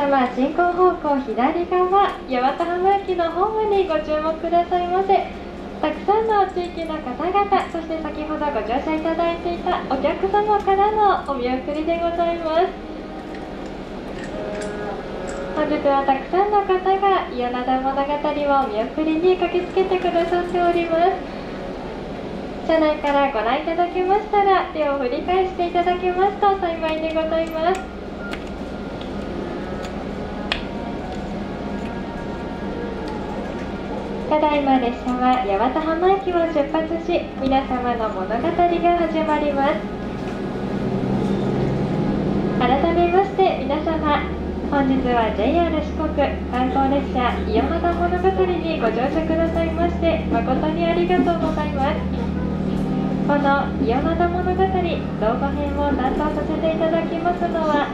様、進行方向左側、八幡浜駅のホームにご注目くださいませ。たくさんの地域の方々、そして先ほどご乗車いただいていたお客様からのお見送りでございます。本日はたくさんの方が伊予灘物語をお見送りに駆けつけてくださっております。車内からご覧いただけましたら、手を振り返していただけますと幸いでございます。ただいま列車は八幡浜駅を出発し、皆様の物語が始まります。改めまして皆様、本日は JR 四国観光列車伊予灘物語にご乗車くださいまして誠にありがとうございます。この伊予灘物語動画編を担当させていただきますのは、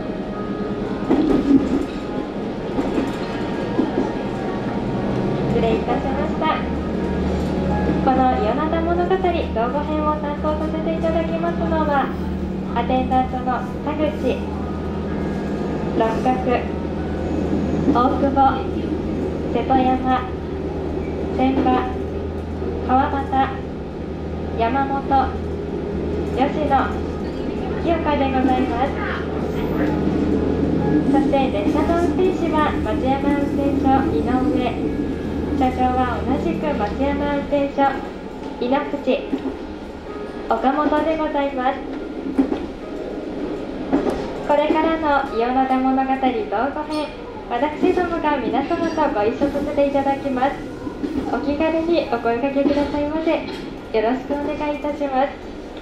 失礼いたしました。この伊予灘物語動画編を担当させていただきますのは、アテンダントの田口、六角、大久保、瀬戸山、千葉、川端、山本、吉野、清香でございます。そして列車の運転士は松山運転所井上、車掌は同じく松山運転所井ノ口、岡本でございます。これからの伊予灘物語動画編、私どもが皆様とご一緒させていただきます。お気軽にお声掛けくださいませ。よろしくお願いいたします。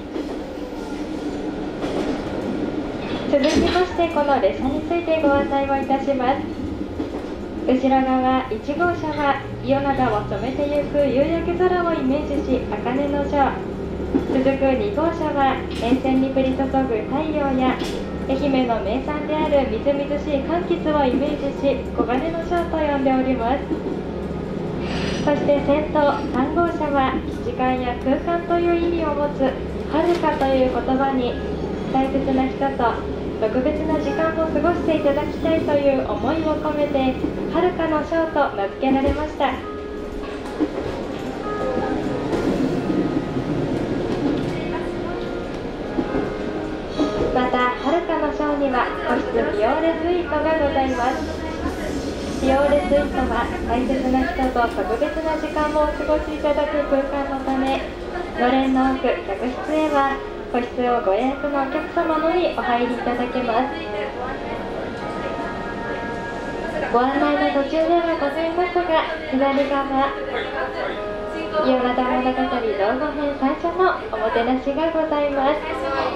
続きまして、この列車についてご案内をいたします。後ろ側1号車は伊予灘を染めてゆく夕焼け空をイメージし茜の城、続く2号車は沿線に降り注ぐ太陽や愛媛の名産であるみずみずしい柑橘をイメージし黄金の章と呼んでおります。そして先頭3号車は時間や空間という意味を持つ遥かという言葉に、大切な人と特別な時間を過ごしていただきたいという思いを込めて遥かの章と名付けられました。また遥かの章には個室ビオーレスイートがございます。ビオーレスイートは大切な人と特別な時間をお過ごしいただく空間のため、のれんの奥客室へは個室をご予約のお客様のみお入りいただけます。ご案内の途中ではございますが、左側伊予灘物語動画編最初のおもてなしがございます。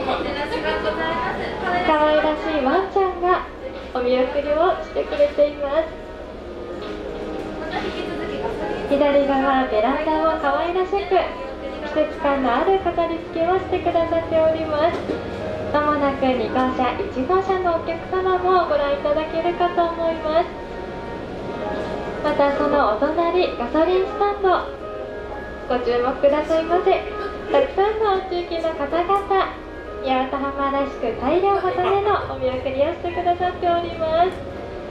可愛らしいワンちゃんがお見送りをしてくれています。左側ベランダを可愛らしく季節感のある飾り付けをしてくださっております。まもなく2号車1号車のお客様もご覧いただけるかと思います。またそのお隣ガソリンスタンドご注目くださいませ。たくさんの地域の方々、八幡浜らしく大量型でのお見送りをしてくださっております。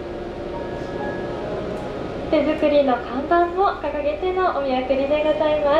手作りの看板も掲げてのお見送りでございます。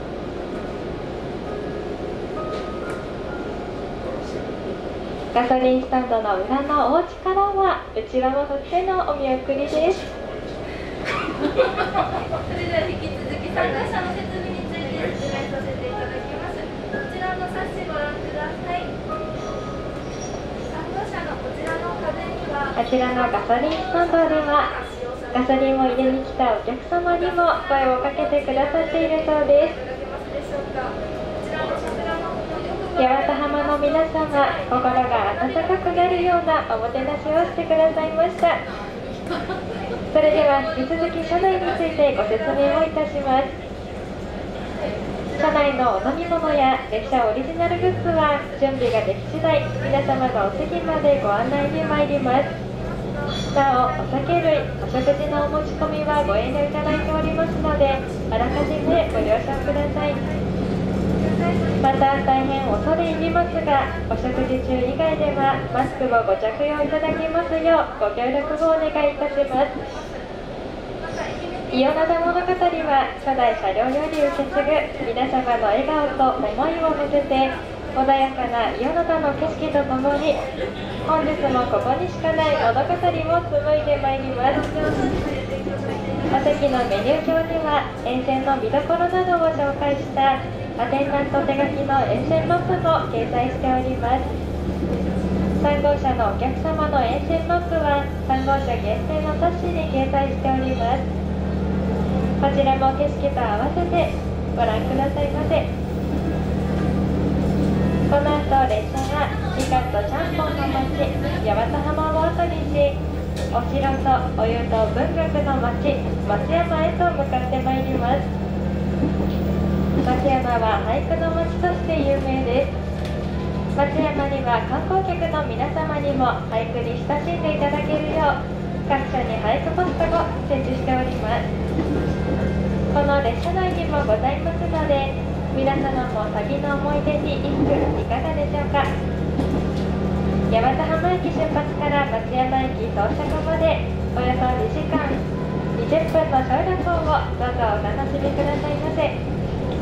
ガソリンスタンドの裏のお家からはうちわを振ってのお見送りです。 それでは引き続き参加者の設備について説明させていただきます。こちらの冊子ご覧ください。参加者のこちらの壁には、 あちらのガソリンスタンドではガソリンを入れに来たお客様にも声をかけてくださっているそうです。八幡浜の皆様、心が温かくなるようなおもてなしをしてくださいました。それでは引き続き車内についてご説明をいたします。車内のお飲み物や列車オリジナルグッズは準備ができ次第皆様のお席までご案内に参ります。なお、お酒類、お食事のお持ち込みはご遠慮いただいておりますので、あらかじめご了承ください。 また大変恐れ入りますが、お食事中以外ではマスクをご着用いただきますようご協力をお願いいたします。伊予灘物語は初代車両より受け継ぐ皆様の笑顔と思いを乗せて、穏やかな伊予灘の景色とともに本日もここにしかない物語を紡いでまいります。お席のメニュー表には沿線の見どころなどを紹介したアテンダント手書きの沿線マップも掲載しております。3号車のお客様の沿線マップは3号車限定の冊子に掲載しております。こちらも景色と合わせてご覧くださいませ。この後列車がみかんとちゃんぽんの町八幡浜を後にし、お城とお湯と文学の町松山へと向かってまいります。松山は俳句の町として有名です。松山には観光客の皆様にも俳句に親しんでいただけるよう各所に俳句ポストを設置しております。この列車内にもございますので、皆様も旅の思い出に一句いかがでしょうか。八幡浜駅出発から松山駅到着までおよそ2時間20分の小旅行をどうぞお楽しみくださいませ。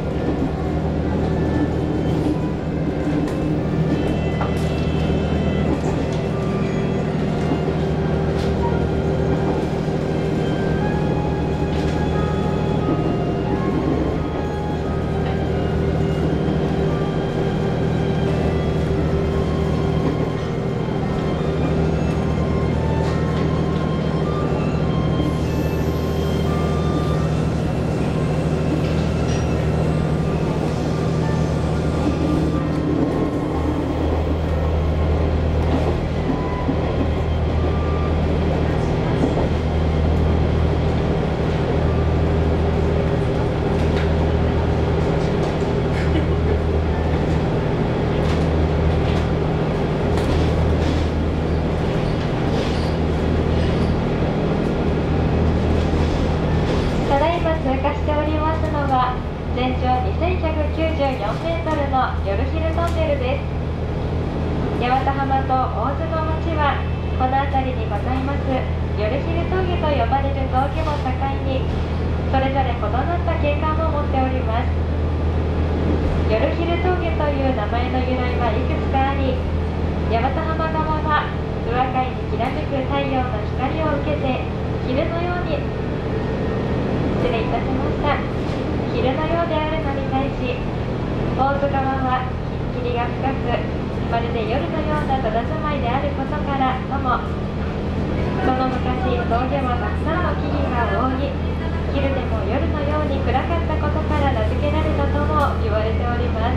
全長2194メートルの夜昼トンネルです。八幡浜と大津の町はこの辺りにございます夜昼峠と呼ばれる峠を境にそれぞれ異なった景観を持っております。夜昼峠という名前の由来はいくつかあり、八幡浜側は宇和海にきらめく太陽の光を受けて昼のように失礼いたしました昼のようであるのに対し、大津川は霧が深くまるで夜のような佇まいであることからとも、その昔峠はたくさんの木々が覆い、昼でも夜のように暗かったことから名付けられたとも言われております。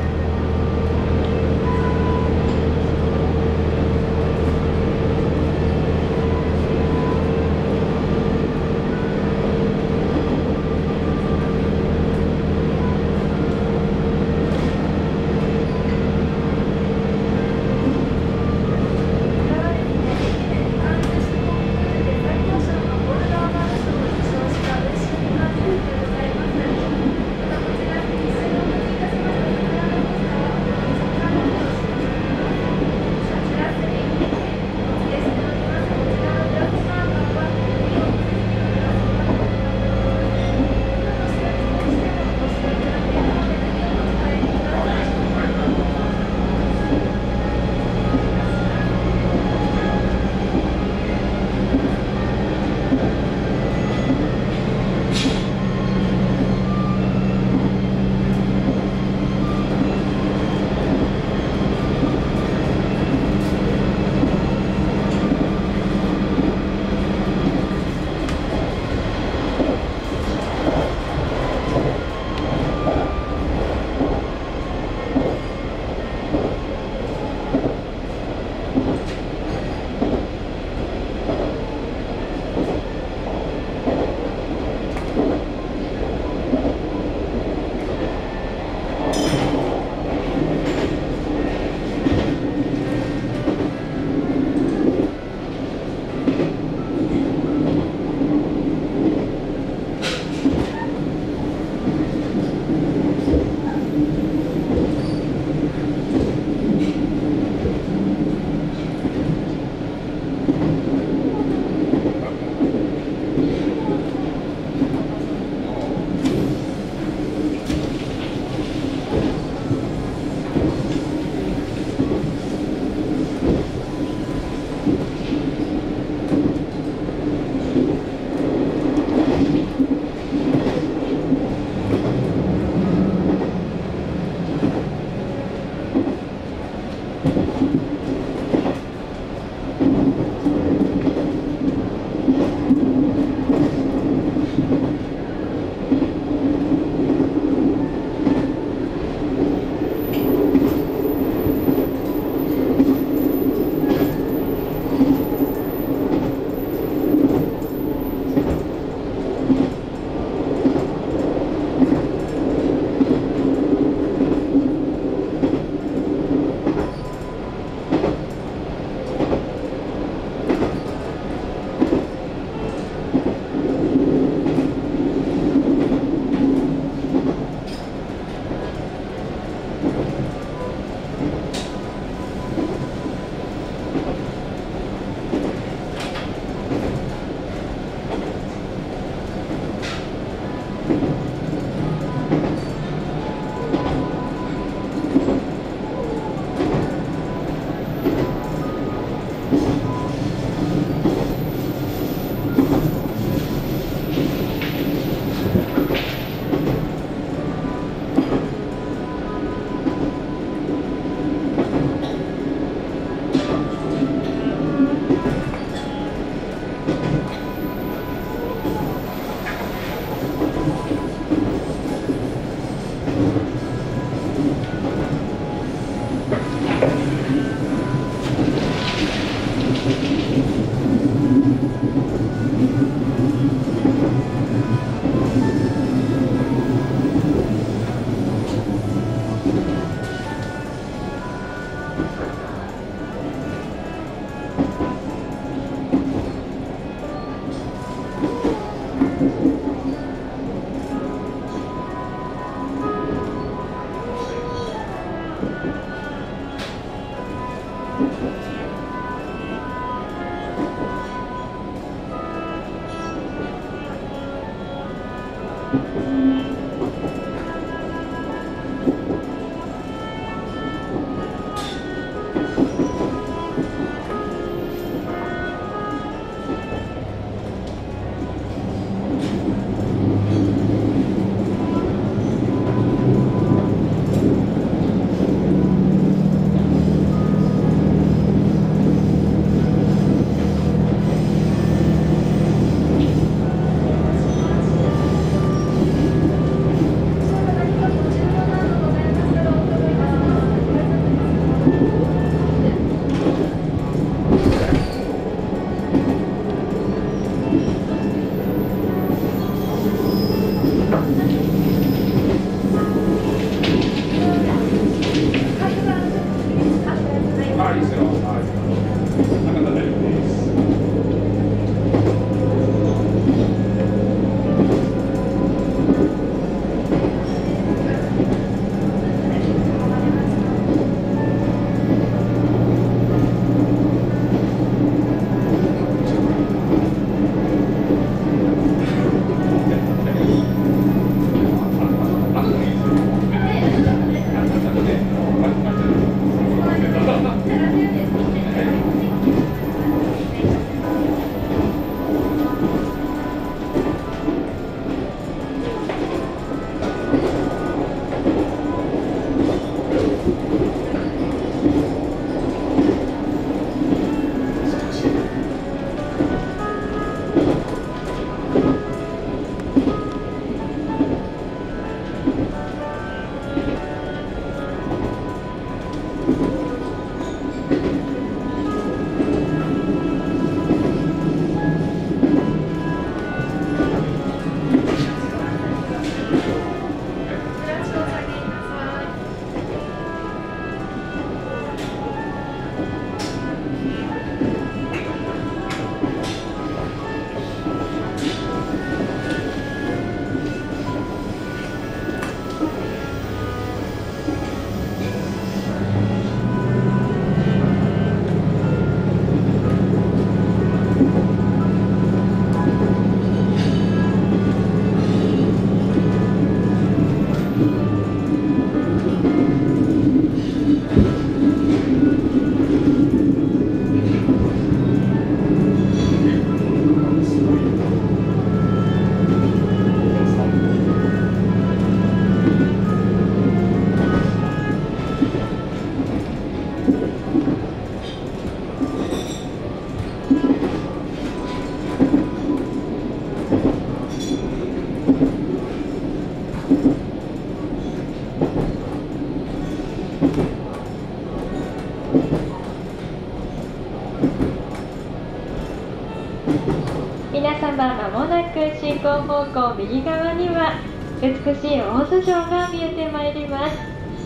ば間もなく進行方向右側には美しい大洲城が見えてまいります。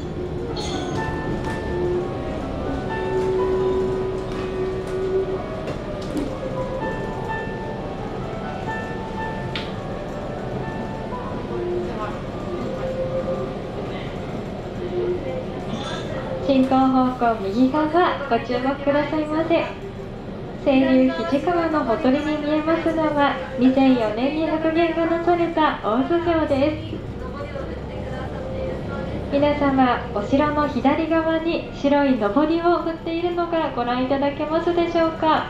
進行方向右側ご注目くださいませ。清流肱川のほとりに見えますのは2004年に復元がなされた大洲城です。皆様、お城の左側に白いのぼりを振っているのがご覧いただけますでしょうか。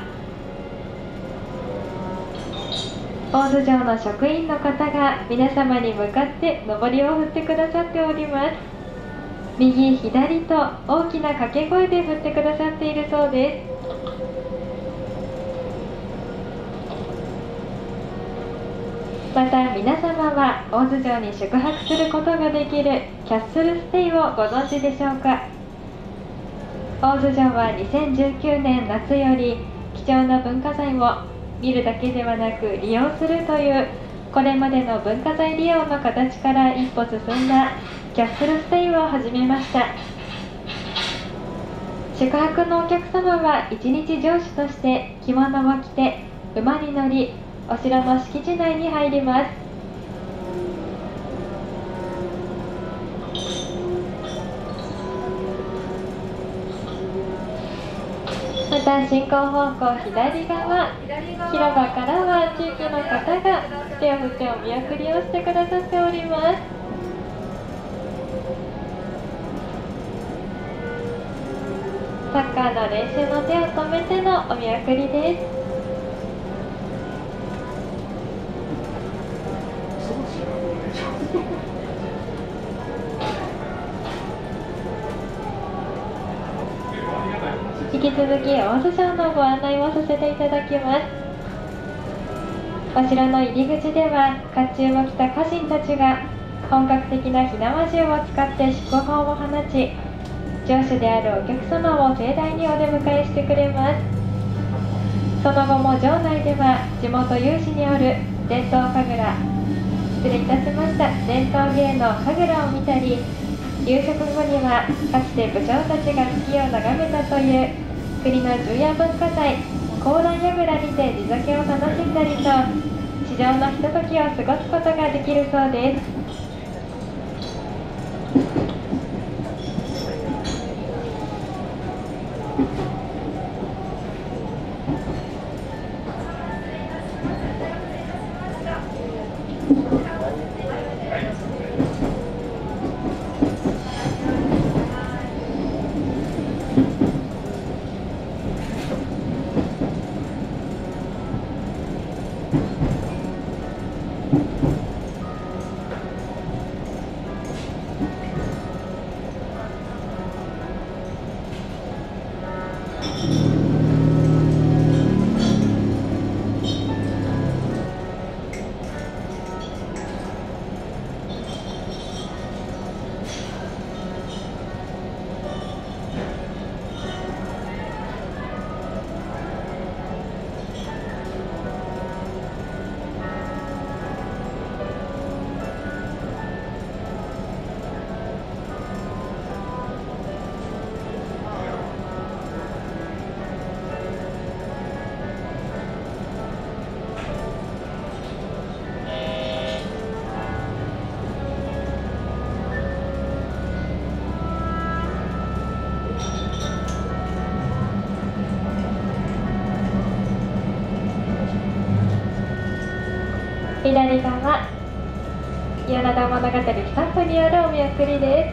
大洲城の職員の方が皆様に向かってのぼりを振ってくださっております。右左と大きな掛け声で振ってくださっているそうです。また皆様は大洲城に宿泊することができるキャッスルステイをご存知でしょうか。大洲城は2019年夏より貴重な文化財を見るだけではなく利用するというこれまでの文化財利用の形から一歩進んだキャッスルステイを始めました。宿泊のお客様は一日城主として着物を着て馬に乗りお城の敷地内に入ります。また進行方向左側広場からは地域の方が手を振ってお見送りをしてくださっております。サッカーの練習の手を止めてのお見送りです。引き続き大洲城のご案内をさせていただきます。お城の入り口では甲冑を着た家臣たちが本格的な火縄銃を使って祝砲を放ち、城主であるお客様を盛大にお出迎えしてくれます。その後も城内では地元有志による伝統神楽伝統芸能神楽を見たり、夕食後にはかつて武将たちが月を眺めたという国の重要文化財高蘭櫓にて地酒を楽しんだりと地上のひとときを過ごすことができるそうです。左側、伊予灘物語スタッフによるお見送りです。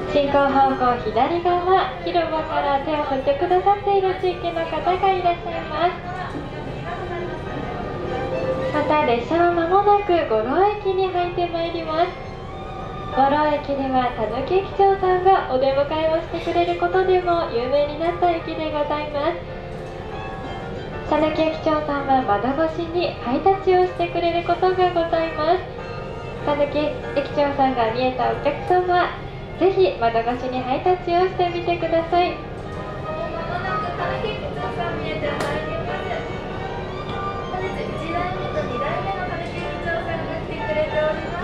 進行方向左側、広場から手を振ってくださっている地域の方がいらっしゃいます。また列車は間もなく五郎駅に入ってまいります。五郎駅ではたぬき駅長さんがお出迎えをしてくれることでも有名になった駅でございます。たぬき駅長さんは窓越しにハイタッチをしてくれることがございます。たぬき駅長さんが見えたお客様、ぜひ窓越しにハイタッチをしてみてください。 まもなくたぬき駅長さん見えてまいります。本日1台目と2台目のたぬき駅長さんが来てくれております。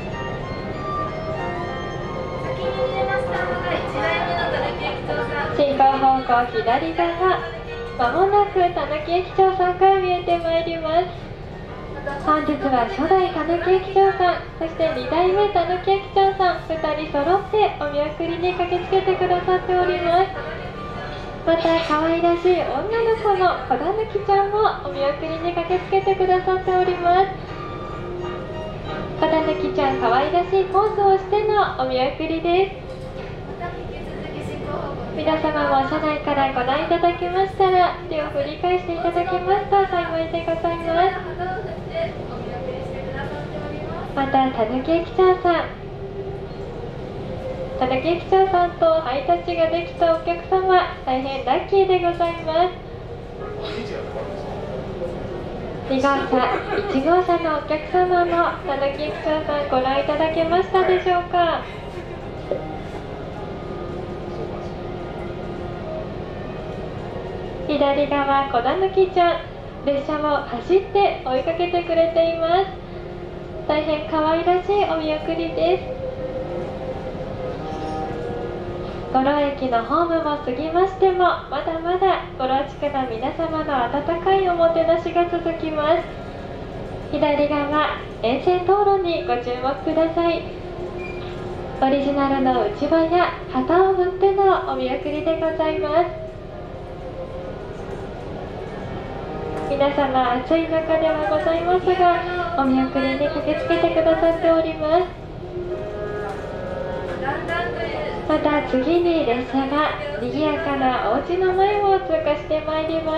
先に見えましたのが1台目のたぬき駅長さん。 進行方向左側、まもなくたぬき駅長さんが見えてまいります。本日は初代たぬき駅長さん、そして2代目たぬき駅長さん、2人揃ってお見送りに駆けつけてくださっております。また可愛らしい女の子のこだぬきちゃんもお見送りに駆けつけてくださっております。こだぬきちゃん可愛らしいポーズをしてのお見送りです。皆様も車内からご覧いただきましたら手を振り返していただきますと幸いでございます。またたぬき駅長さん、たぬき駅長さんとハイタッチができたお客様、大変ラッキーでございます。2号車、1号車のお客様もたぬき駅長さんご覧いただけましたでしょうか。左側、こだぬきちゃん、列車を走って追いかけてくれています。大変可愛らしいお見送りです。五郎駅のホームも過ぎましても、まだまだ五郎地区の皆様の温かいおもてなしが続きます。左側、沿線道路にご注目ください。オリジナルのうちわや旗を振ってのお見送りでございます。皆様暑い中ではございますが、お見送りに駆けつけてくださっております。また次に列車が賑やかなお家の前を通過してまいります。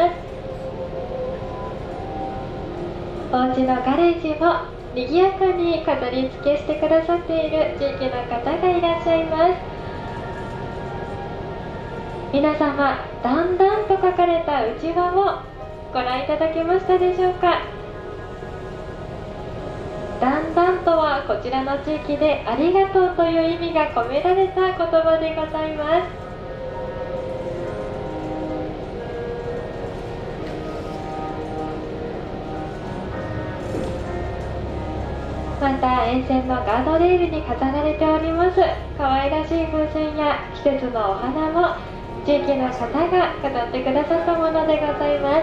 お家のガレージを賑やかに飾り付けしてくださっている地域の方がいらっしゃいます。皆様、だんだんと書かれたうちわをご覧いただけましたでしょうか。だんだんとはこちらの地域でありがとうという意味が込められた言葉でございます。また沿線のガードレールに飾られております可愛らしい風船や季節のお花も地域の方が飾ってくださったものでございます。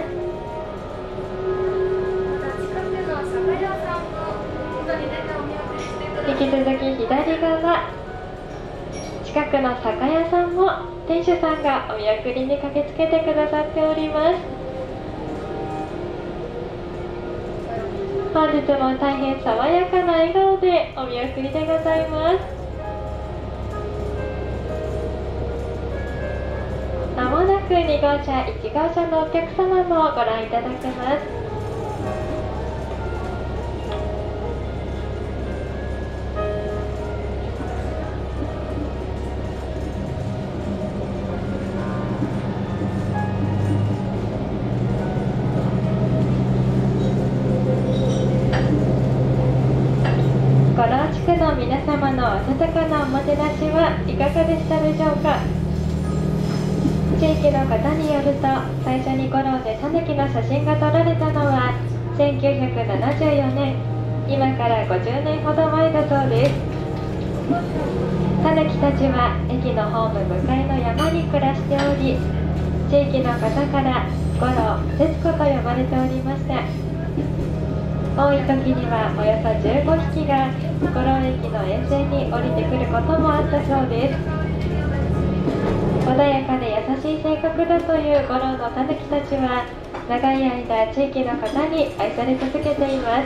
引き続き左側、近くの酒屋さんも店主さんがお見送りに駆けつけてくださっております。本日も大変爽やかな笑顔でお見送りでございます。まもなく2号車、1号車のお客様もご覧いただけます。五郎地区の皆様の温かなおもてなしはいかがでしたでしょうか。地域の方によると、最初に五郎でタヌキの写真が撮られたのは1974年、今から50年ほど前だそうです。タヌキたちは駅のホーム向かいの山に暮らしており、地域の方から五郎、節子と呼ばれておりました。多い時にはおよそ15匹が五郎駅の沿線に降りてくることもあったそうです。穏やかで優しい性格だという五郎のタヌキたちは長い間地域の方に愛され続けています。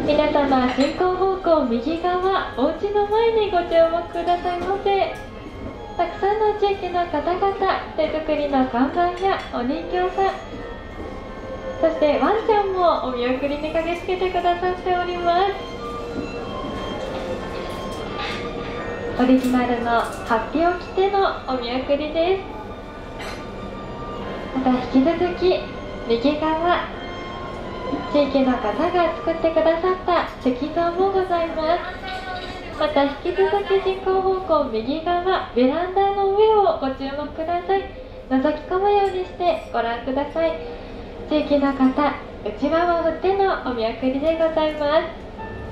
皆様、進行方向右側、お家の前にご注目くださいませ。たくさんの地域の方々、手作りの看板やお人形さん、そしてワンちゃんもお見送りに駆けつけてくださっております。オリジナルのハッピを着てのお見送りです。また引き続き右側、地域の方が作ってくださった石像もございます。また引き続き進行方向右側、ベランダの上をご注目ください。覗き込むようにしてご覧ください。地域の方、うちわを振ってのお見送りでございます。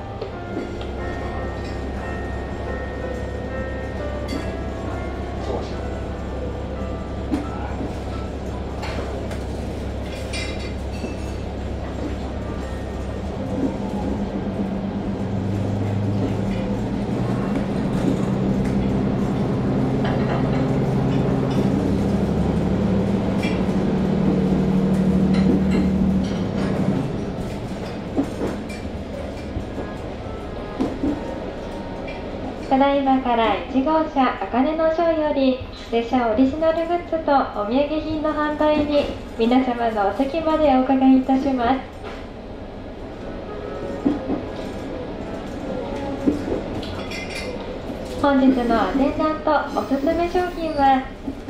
ただいまから1号車あかねの章より列車オリジナルグッズとお土産品の販売に皆様のお席までお伺いいたします。本日のアテンダントおすすめ商品は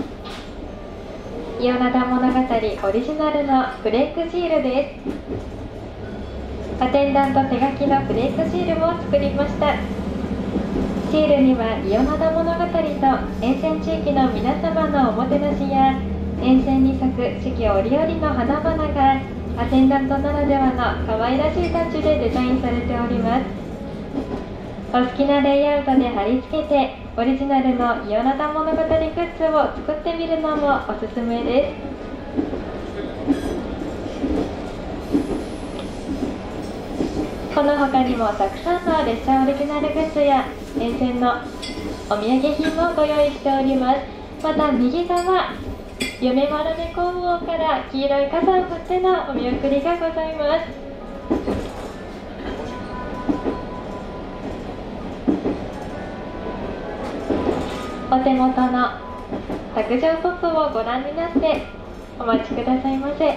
伊予灘物語オリジナルのフレークシールです。アテンダント手書きのフレークシールも作りました。シールには伊予灘物語と沿線地域の皆様のおもてなしや沿線に咲く四季折々の花々がアテンダントならではの可愛らしいタッチでデザインされております。お好きなレイアウトで貼り付けてオリジナルの伊予灘物語グッズを作ってみるのもおすすめです。この他にもたくさんの列車オリジナルグッズや沿線のお土産品もご用意しております。また右側、夢丸め工房から黄色い傘を振ってのお見送りがございます。お手元の卓上ポップをご覧になってお待ちくださいませ。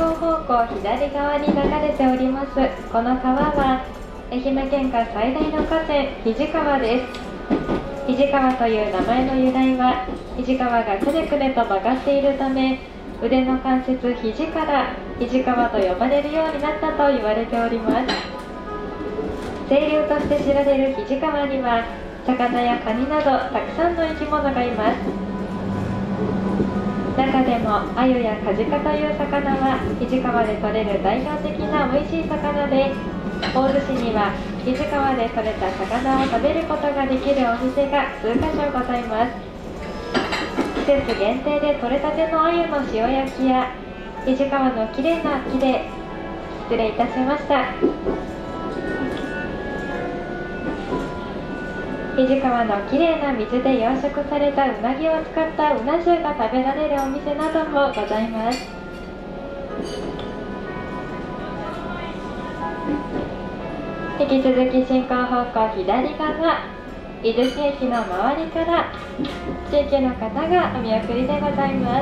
方向左側に流れております。この川は愛媛県下最大の河川、肱川です。肱川という名前の由来は、肱川がくねくねと曲がっているため、腕の関節肘から肱川と呼ばれるようになったと言われております。清流として知られる肱川には、魚やカニなどたくさんの生き物がいます。中でもアユやカジカという魚は肱川で取れる代表的な美味しい魚で、大洲市には肱川で取れた魚を食べることができるお店が数か所ございます。季節限定で取れたてのアユの塩焼きや肱川のきれいな木で、失礼いたしました。肱川のきれいな水で養殖されたうなぎを使ったうな重が食べられるお店などもございます。引き続き進行方向左側、伊豆市駅の周りから地域の方がお見送りでございます。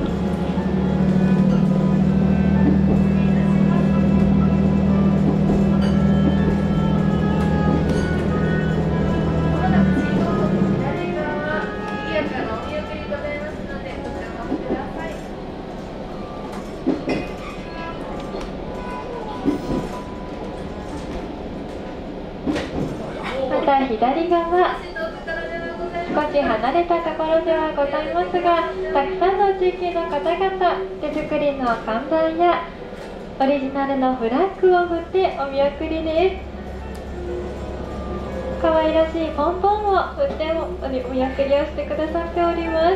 左側、少し離れたところではございますが、たくさんの地域の方々、手作りの看板やオリジナルのフラッグを振ってお見送りです。可愛らしいポンポンを振ってお見送りをしてくださっております。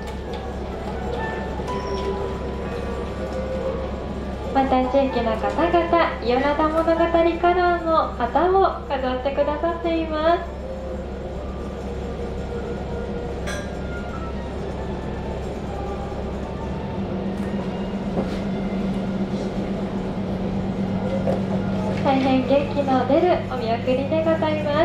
また地域の方々、伊予灘物語カラーの旗を飾ってくださっています。大変元気の出るお見送りでございます。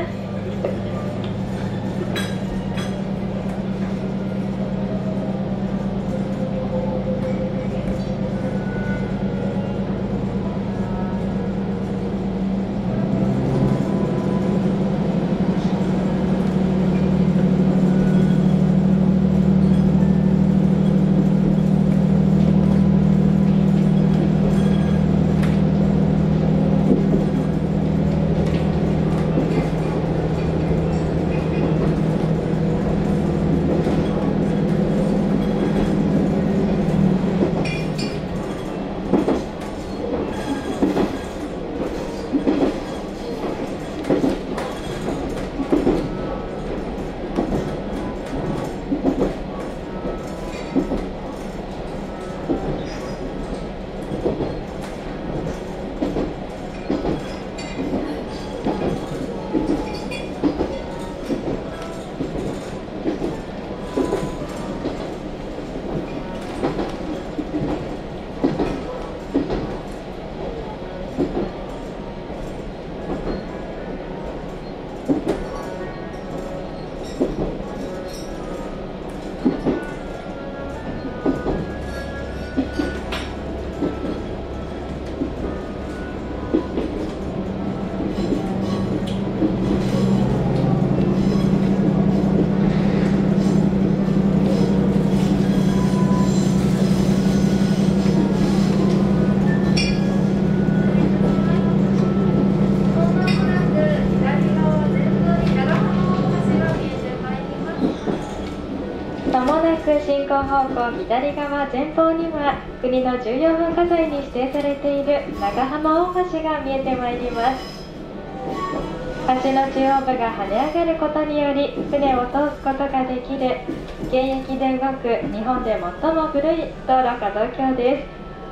進行方向左側前方には国の重要文化財に指定されている長浜大橋が見えてまいります。橋の中央部が跳ね上がることにより船を通すことができる現役で動く日本で最も古い道路可動橋です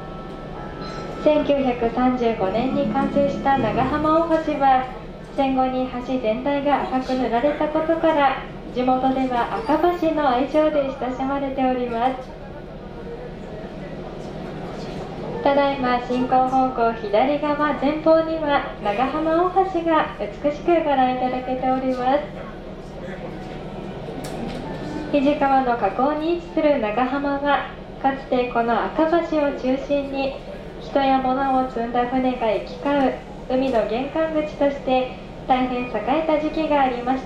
。1935年に完成した長浜大橋は戦後に橋全体が赤く塗られたことから地元では赤橋の愛称で親しまれております。ただいま進行方向左側前方には長浜大橋が美しくご覧いただけております。肱川の河口に位置する長浜はかつてこの赤橋を中心に人や物を積んだ船が行き交う海の玄関口として大変栄えた時期がありました。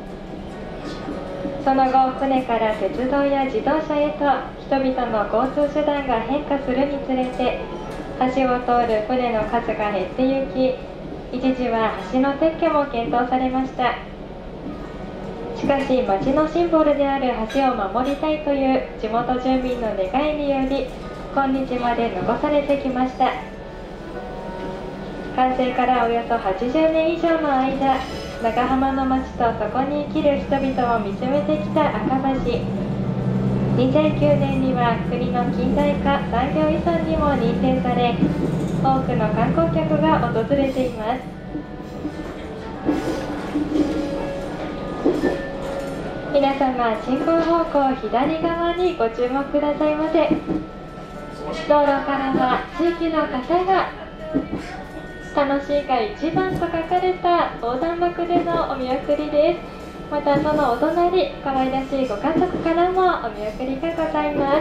その後、船から鉄道や自動車へと人々の交通手段が変化するにつれて、橋を通る船の数が減ってゆき、一時は橋の撤去も検討されました。しかし、町のシンボルである橋を守りたいという地元住民の願いにより、今日まで残されてきました。完成からおよそ80年以上の間、長浜の町とそこに生きる人々を見つめてきた赤橋。2009年には国の近代化産業遺産にも認定され、多くの観光客が訪れています。皆様、進行方向左側にご注目くださいませ。道路からは地域の方が楽しいが一番と書かれた横断幕でのお見送りです。またそのお隣、可愛らしいご家族からもお見送りがございます。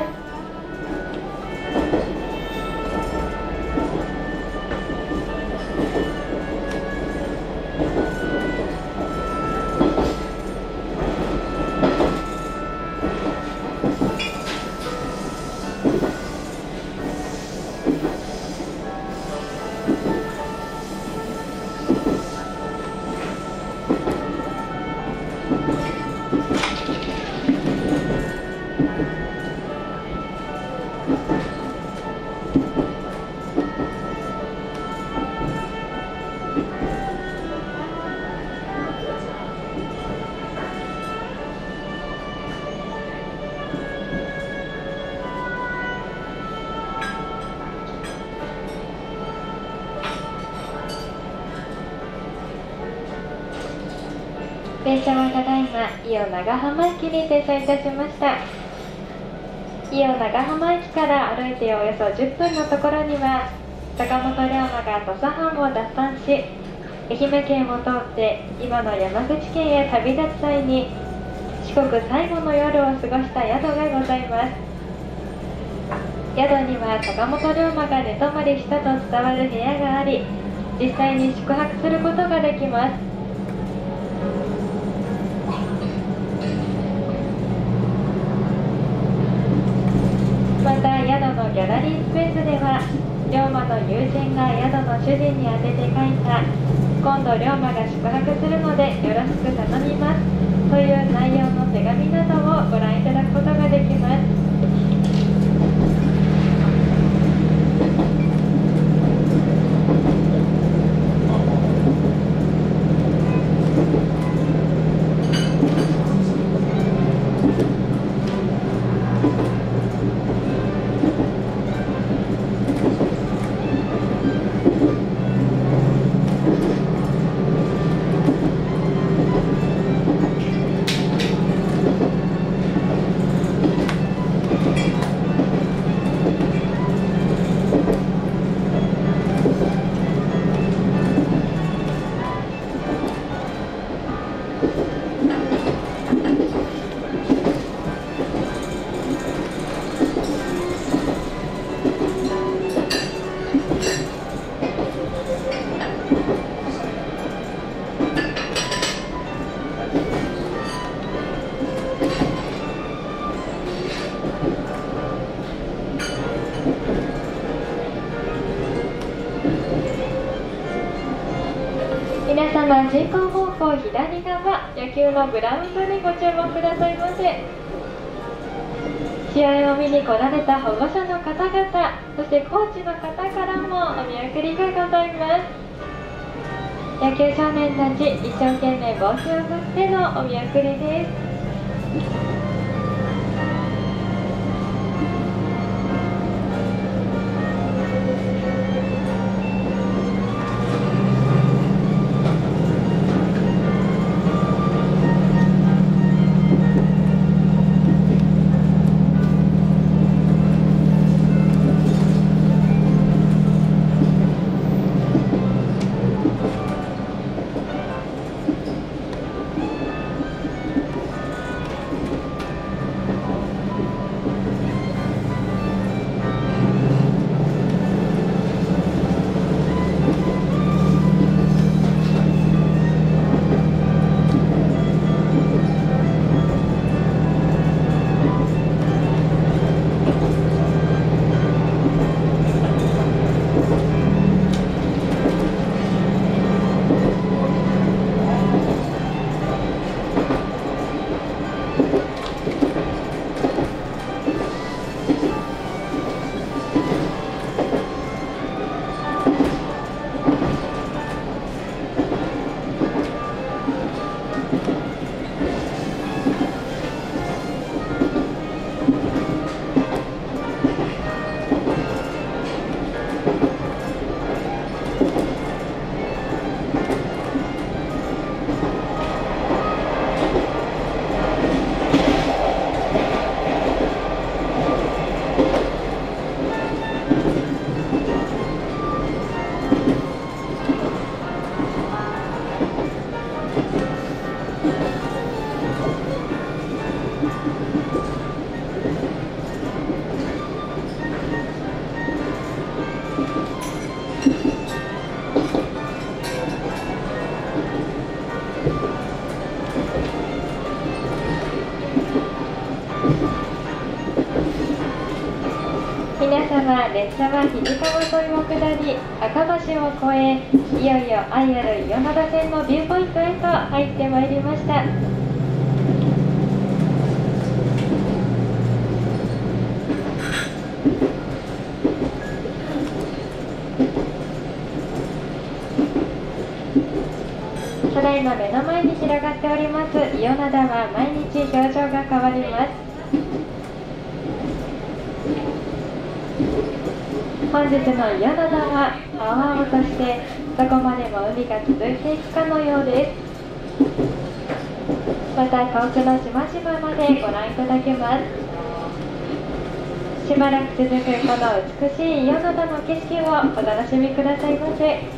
電車はただいま伊予長浜駅に停車いたしました。伊予長浜駅から歩いておよそ10分のところには、坂本龍馬が土佐藩を脱藩し、愛媛県を通って今の山口県へ旅立つ際に四国最後の夜を過ごした宿がございます。宿には坂本龍馬が寝泊まりしたと伝わる部屋があり、実際に宿泊することができます。また宿のギャラリースペースでは、龍馬の友人が宿の主人に宛てて書いた「今度龍馬が宿泊するのでよろしく頼みます」という内容の手紙などをご覧いただくことができます。皆様、進行方向左側、野球のグラウンドにご注目くださいませ。試合を見に来られた保護者の方々、そしてコーチの方からもお見送りがございます。野球少年たち、一生懸命帽子を振ってのお見送りです。 は列車は肘川沿いを下り赤橋を越え、いよいよ愛ある伊予灘線のビューポイントへと入ってまいりました。ただいま目の前に広がっております伊予灘は毎日表情が変わります。本日の伊予灘は青々としてどこまでも海が続いていくかのようです。また遠くの島々までご覧いただけます。しばらく続くこの美しい伊予灘の景色をお楽しみくださいませ。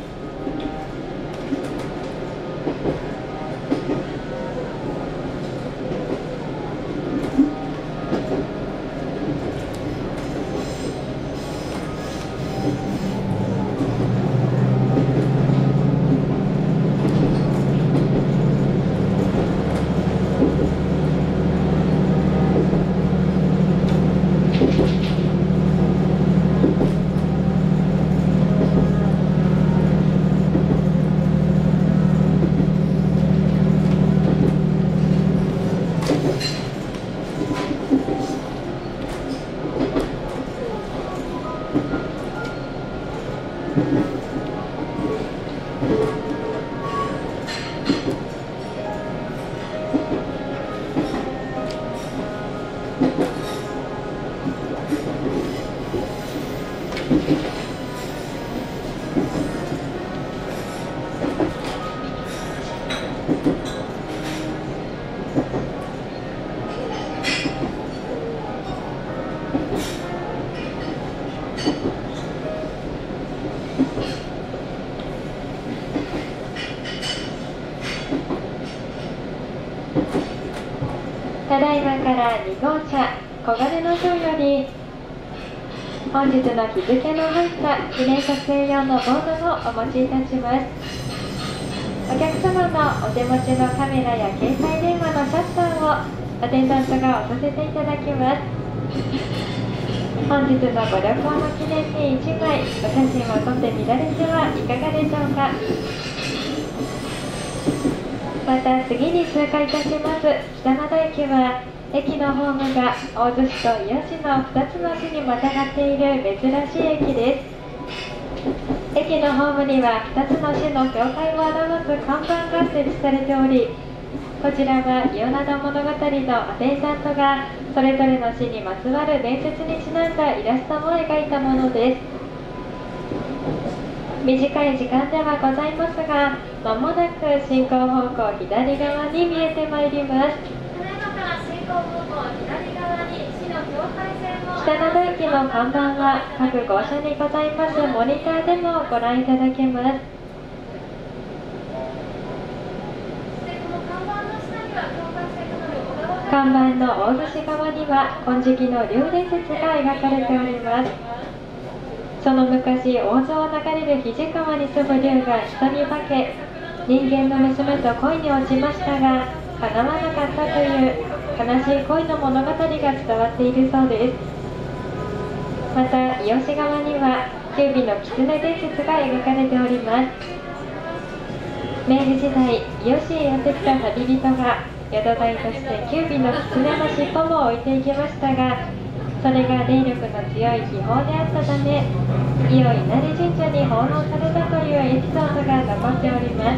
ただいまから2号車黄金の塔より本日の日付の入った記念撮影用のボードをお持ちいたします。お客様のお手持ちのカメラや携帯電話のシャッターをアテンダントが押させていただきます。本日のご旅行の記念に1枚お写真を撮ってみられてはいかがでしょうか。また次に通過いたします北灘駅は駅のホームが大洲市と伊予市の2つの市にまたがっている珍しい駅です。駅のホームには2つの市の境界を表す看板が設置されており、こちらは伊予灘物語のアテンダントがそれぞれの市にまつわる伝説にちなんだイラストも描いたものです。短い時間ではございますが、まもなく進行方向左側に見えてまいります。北灘駅の看板は各号車にございますモニターでもご覧いただけます。看板の大洲市側には金色の竜伝説が描かれております。その昔、大洲を流れる肱川に住む竜が人に化け、人間の娘と恋に落ちましたが叶わなかったという悲しい恋の物語が伝わっているそうです。また伊予市側には九尾の狐伝説が描かれております。明治時代、伊予市へやってきた旅人が宿代として九尾の狐の尻尾も置いていきましたが、それが霊力の強い秘宝であったため、伊予稲荷神社に奉納されたというエピソードが残っております。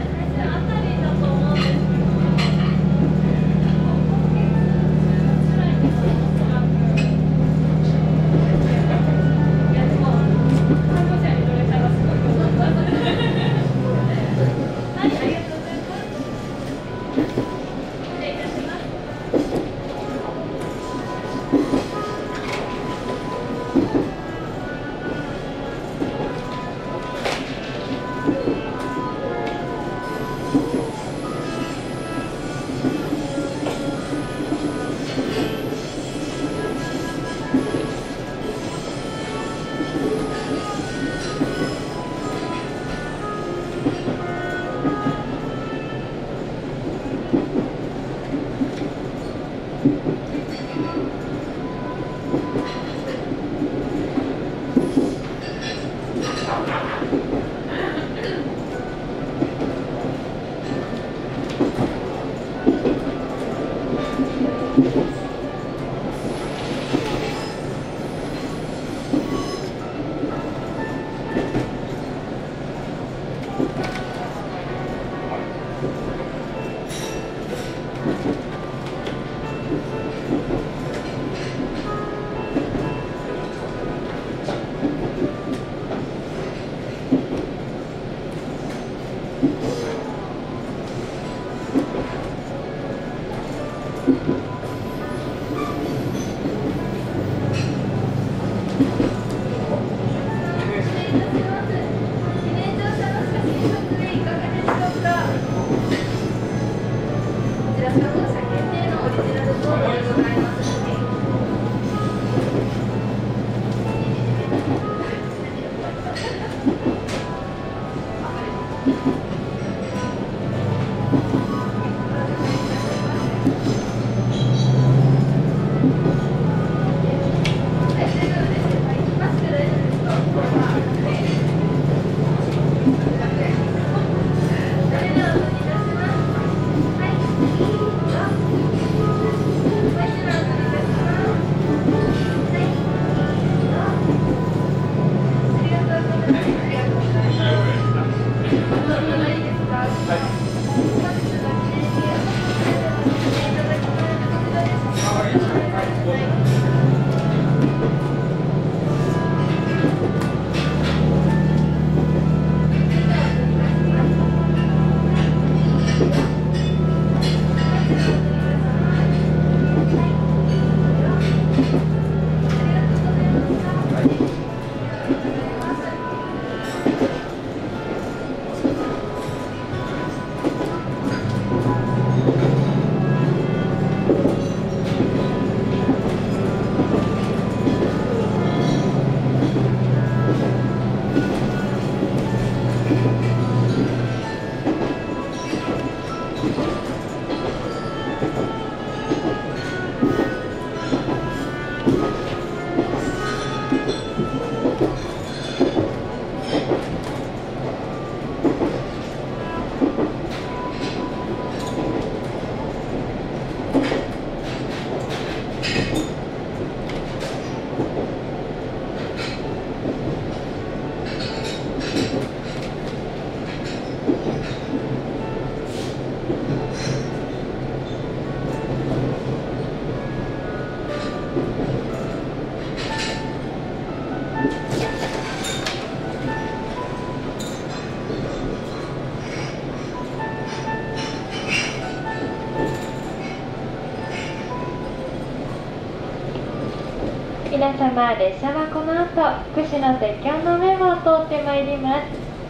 皆様、列車はこの後、福祉の鉄橋の上を通ってまいります。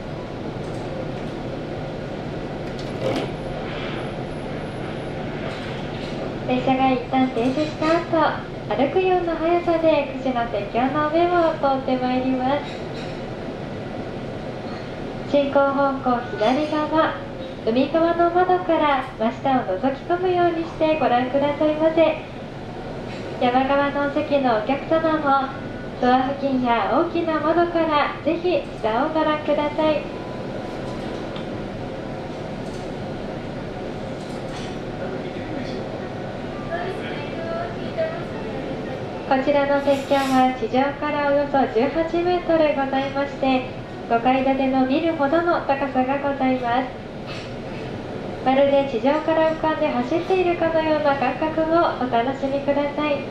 列車が一旦停止した後、歩くような速さで福祉の鉄橋の上を通ってまいります。進行方向左側、海側の窓から真下を覗き込むようにしてご覧くださいませ。山側のお席のお客様もドア付近や大きな窓からぜひ下をご覧ください。こちらの鉄橋は地上からおよそ18メートルございまして、5階建てのビルほどの高さがございます。まるで地上から浮かんで走っているかのような感覚をお楽しみください。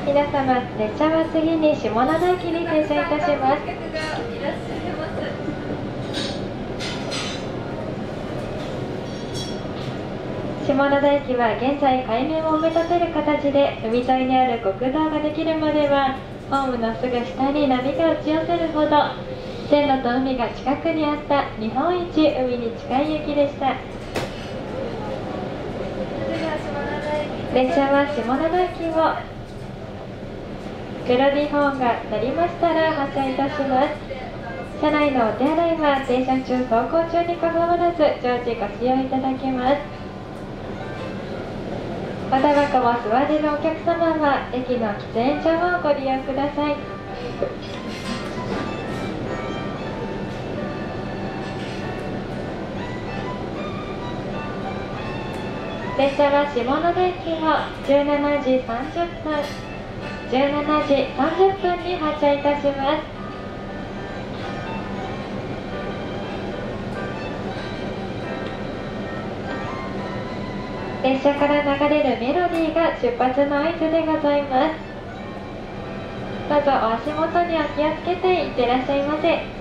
皆様、列車は次に下灘駅に停車いたします。 客がいらっしゃいます。 下灘駅は現在海面を埋め立てる形で海沿いにある国道ができるまではホームのすぐ下に波が打ち寄せるほど線路と海が近くにあった日本一海に近い駅でした。列車は下灘駅をメロディーホーンが鳴りましたら発車いたします。車内のお手洗いは停車中走行中にかかわらず常時ご使用いただけます。またばかも座れるお客様は駅の喫煙所をご利用ください。列車は下灘駅を17時30分、17時30分に発車いたします。列車から流れるメロディーが出発の合図でございます。どうぞお足元にお気をつけていってらっしゃいませ。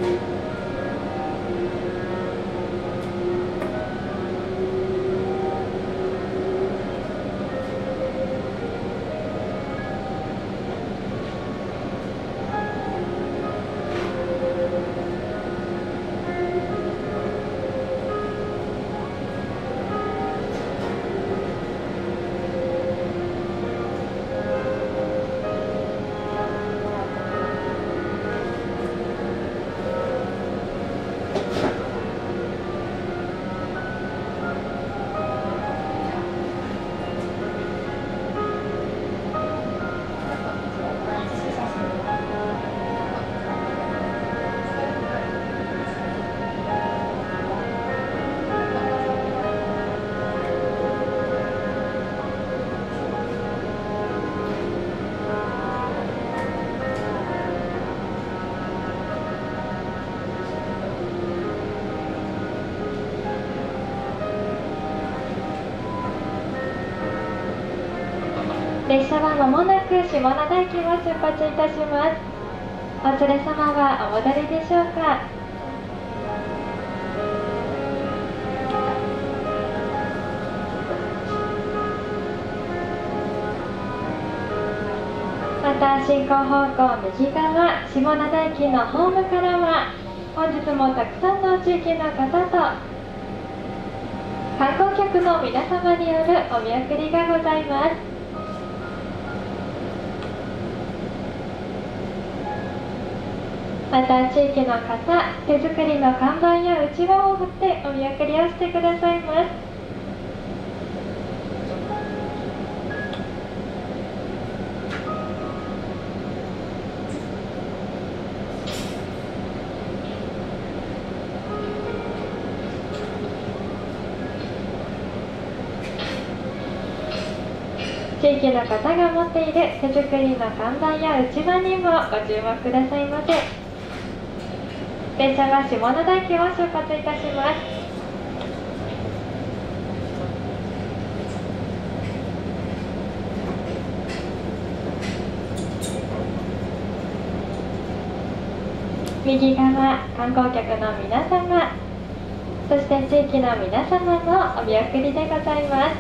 列車はまもなく下灘駅を出発いたします。お連れ様はお戻りでしょうか。また進行方向右側下灘駅のホームからは本日もたくさんの地域の方と観光客の皆様によるお見送りがございます。また地域の方、手作りの看板やうちわを振ってお見送りをしてくださいます。地域の方が持っている手作りの看板やうちわにもご注目くださいませ。列車は下灘駅を出発いたします。右側、観光客の皆様、そして地域の皆様のお見送りでございます。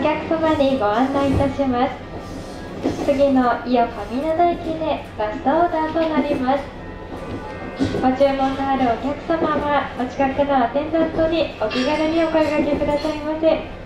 客様にご案内いたします。次の伊予上灘駅でラストオーダーとなります。ご注文のあるお客様はお近くのアテンダントにお気軽にお声掛けくださいませ。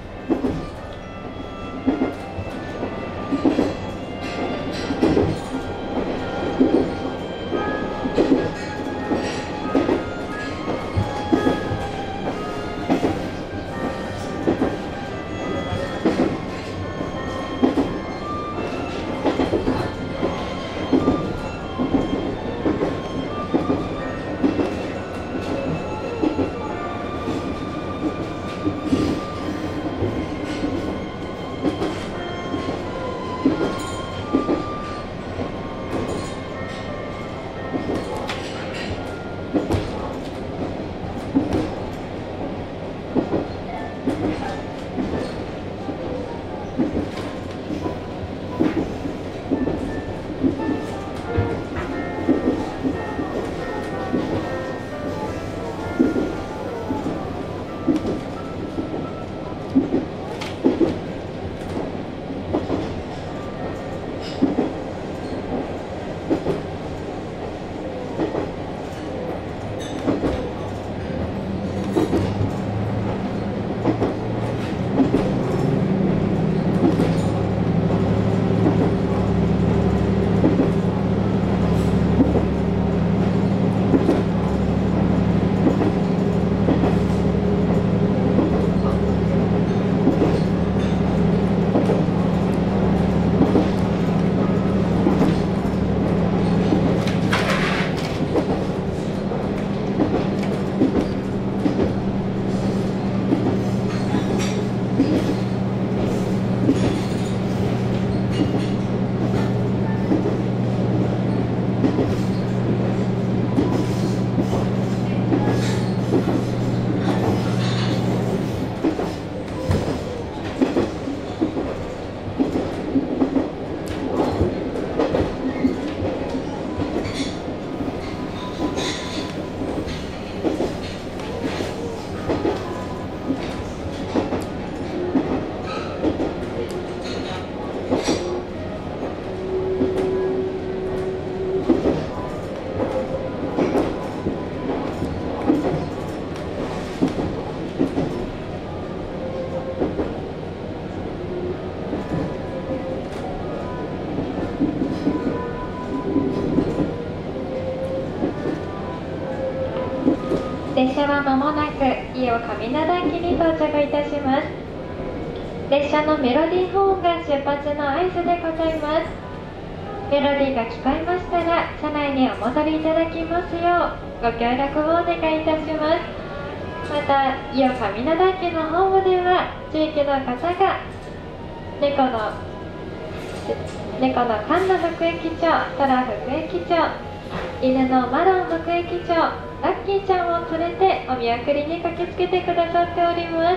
列車は間もなく伊予上灘駅に到着いたします。列車のメロディーホーンが出発の合図でございます。メロディーが聞こえましたら車内にお戻りいただきますようご協力をお願いいたします。また伊予上灘駅のホームでは地域の方が猫の神野副駅長、トラ副駅長、犬のマロン副駅長、ラッキーちゃんを連れてお見送りに駆けつけてくださっております。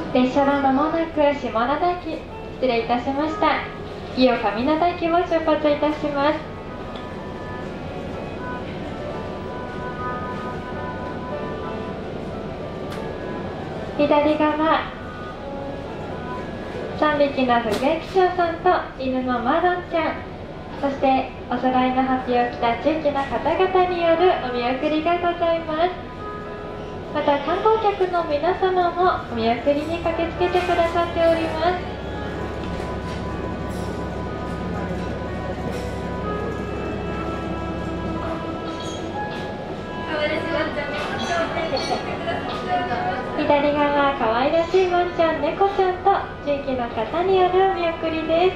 列車は間もなく下灘駅、失礼いたしました。伊予上灘駅を出発いたします。左側、3匹のフグ液晶さんと犬のマロンちゃん、そしてお揃いのハッピーを着た地域の方々によるお見送りがございます。また観光客の皆様もお見送りに駆けつけてくださっております。左側、可愛らしいワンちゃん、猫ちゃんと地域の方によるお見送りです。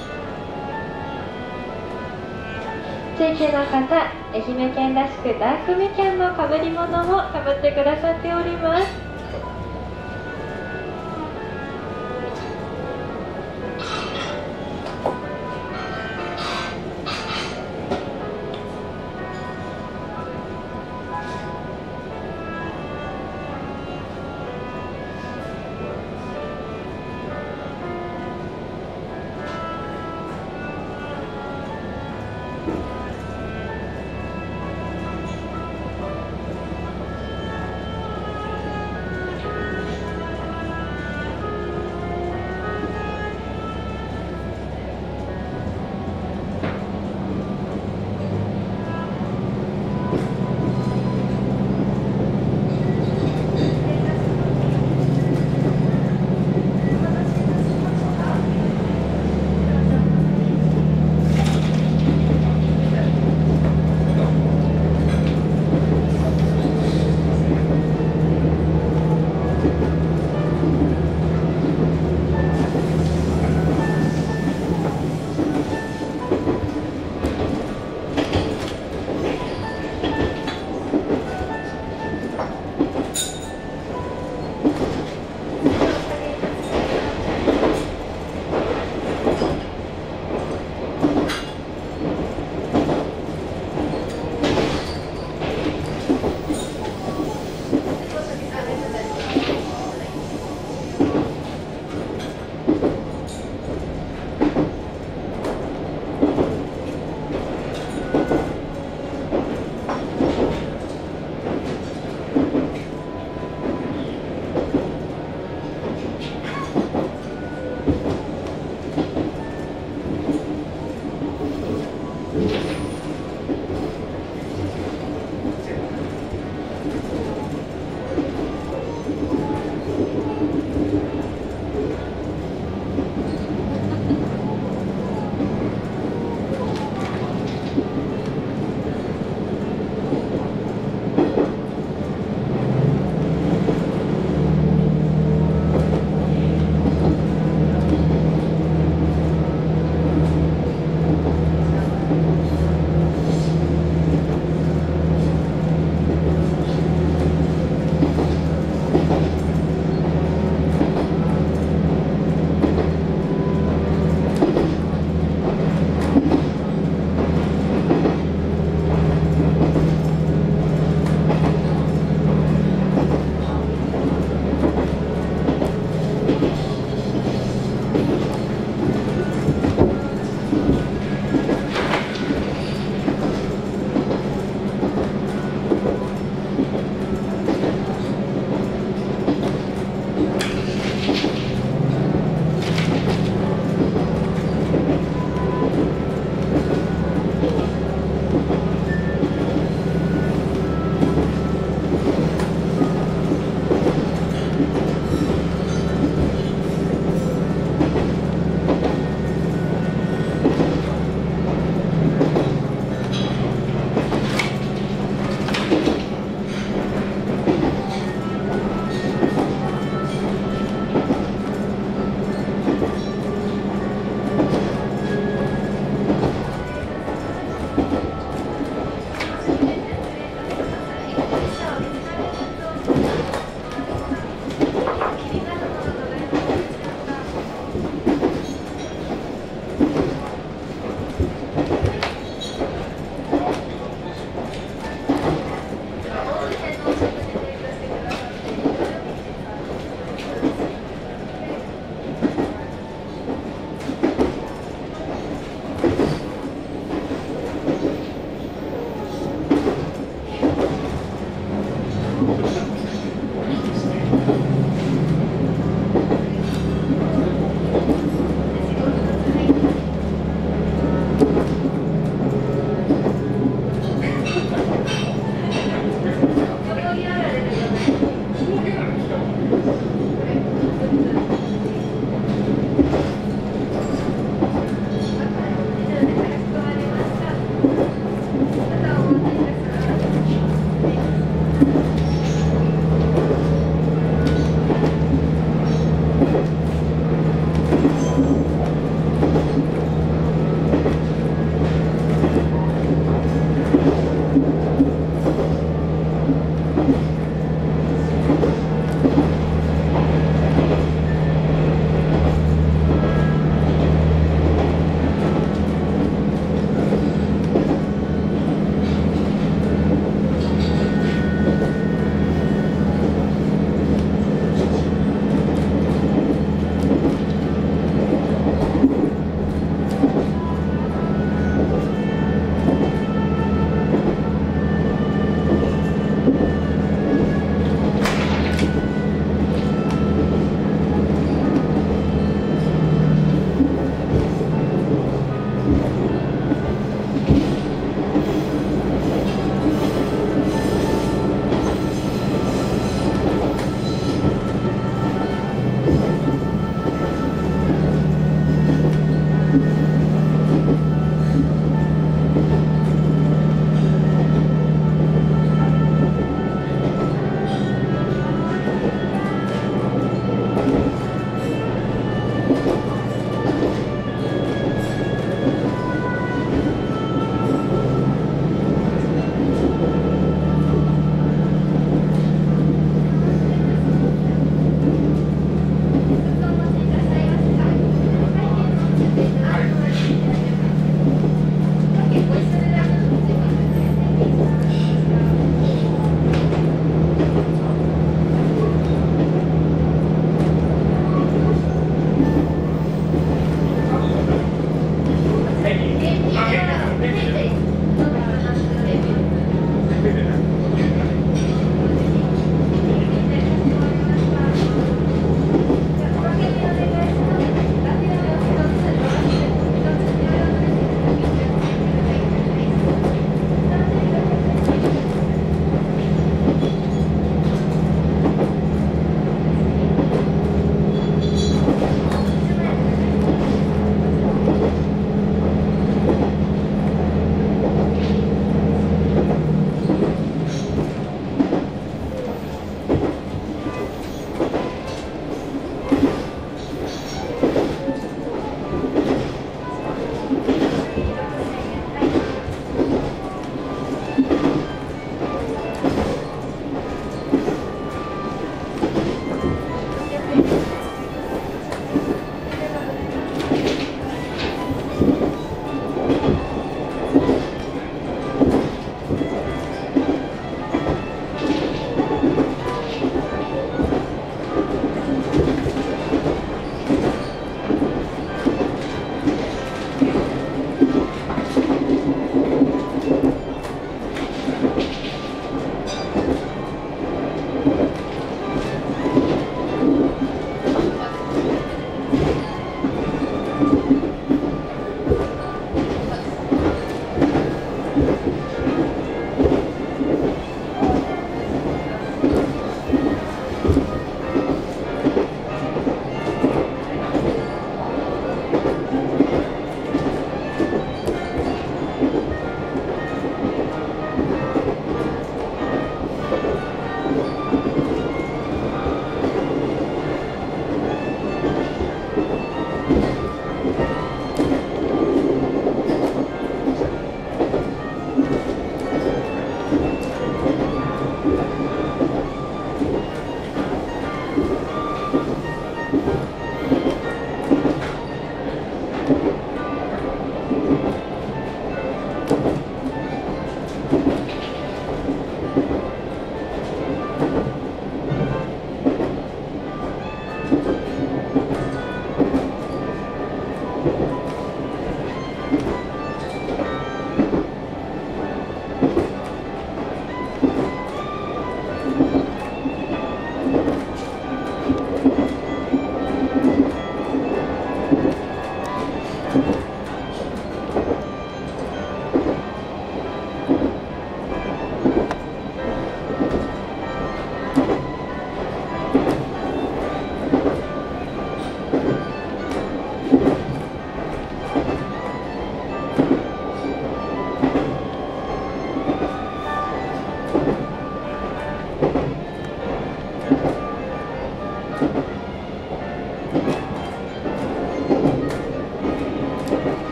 地域の方、愛媛県らしくダークみきゃんのかぶり物をかぶってくださっております。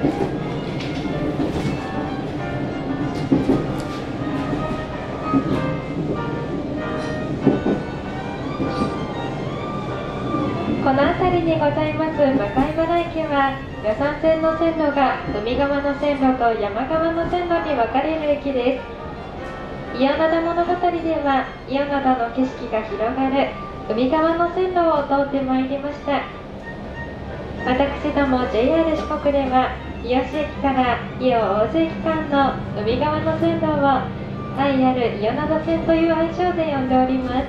この辺りにございます向原駅は、予算線の線路が海側の線路と山側の線路に分かれる駅です。伊予灘物語では、伊予灘の景色が広がる海側の線路を通ってまいりました。私ども JR 四国では、伊予市駅から伊予大洲駅間の海側の線路を愛ある伊予灘線という愛称で呼んでおります。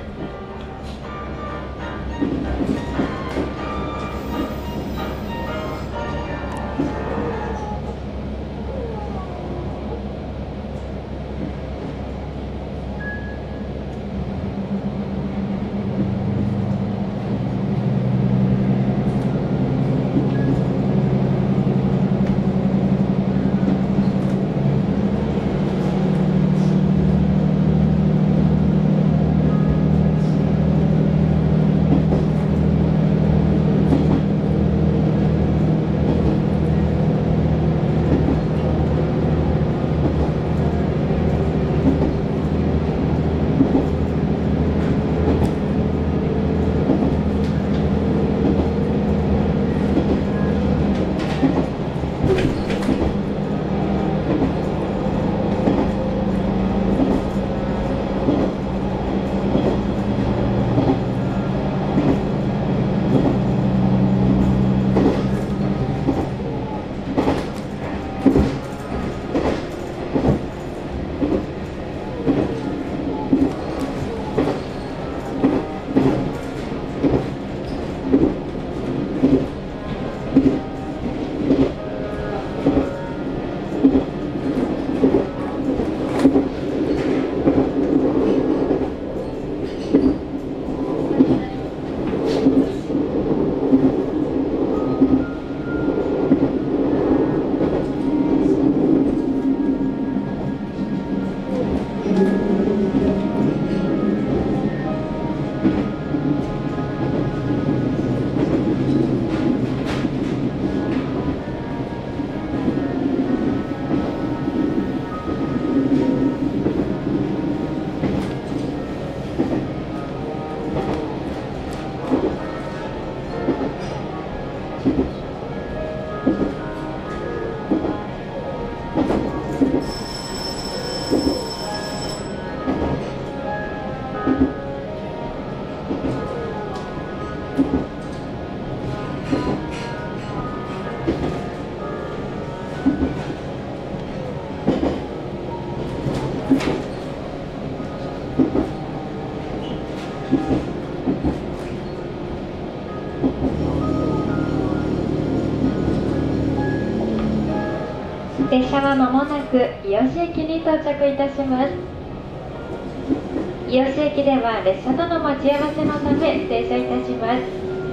列車はまもなく伊予市駅に到着いたします。伊予市駅では列車との待ち合わせのため停車いたします。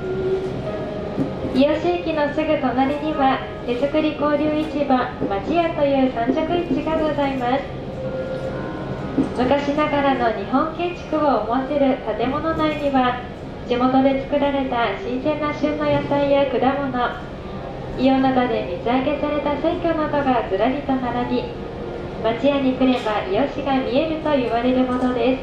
伊予市駅のすぐ隣には手作り交流市場町屋という三色市がございます。昔ながらの日本建築を思わせる建物内には、地元で作られた新鮮な旬の野菜や果物、伊予灘で水揚げされた鮮魚などがずらりと並び、町屋に来れば伊予市が見えると言われるものです。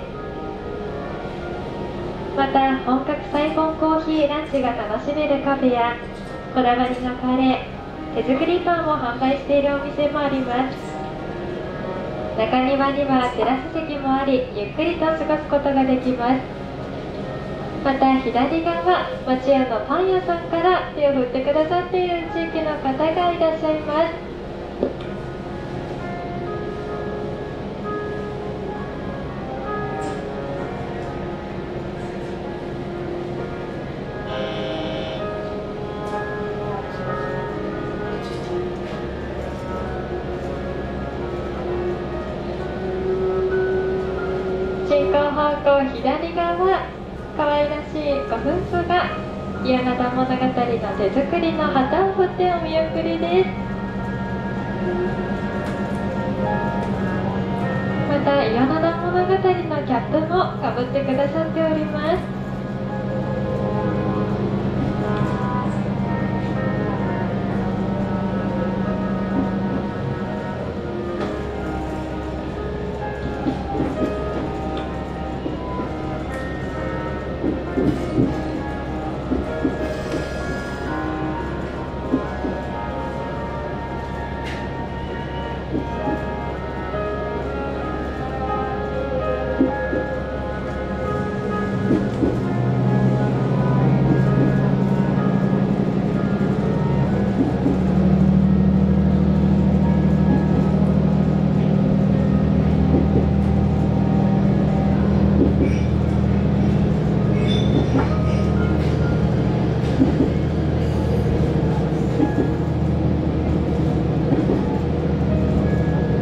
また本格サイフォンコーヒーランチが楽しめるカフェや、こだわりのカレー、手作りパンを販売しているお店もあります。中庭にはテラス席もあり、ゆっくりと過ごすことができます。また左側、町屋のパン屋さんから手を振ってくださっている地域の方がいらっしゃいます。進行方向左側、可愛らしいご夫婦が伊予灘物語の手作りの旗を振ってお見送りです。また伊予灘物語のキャップもかぶってくださっております。 お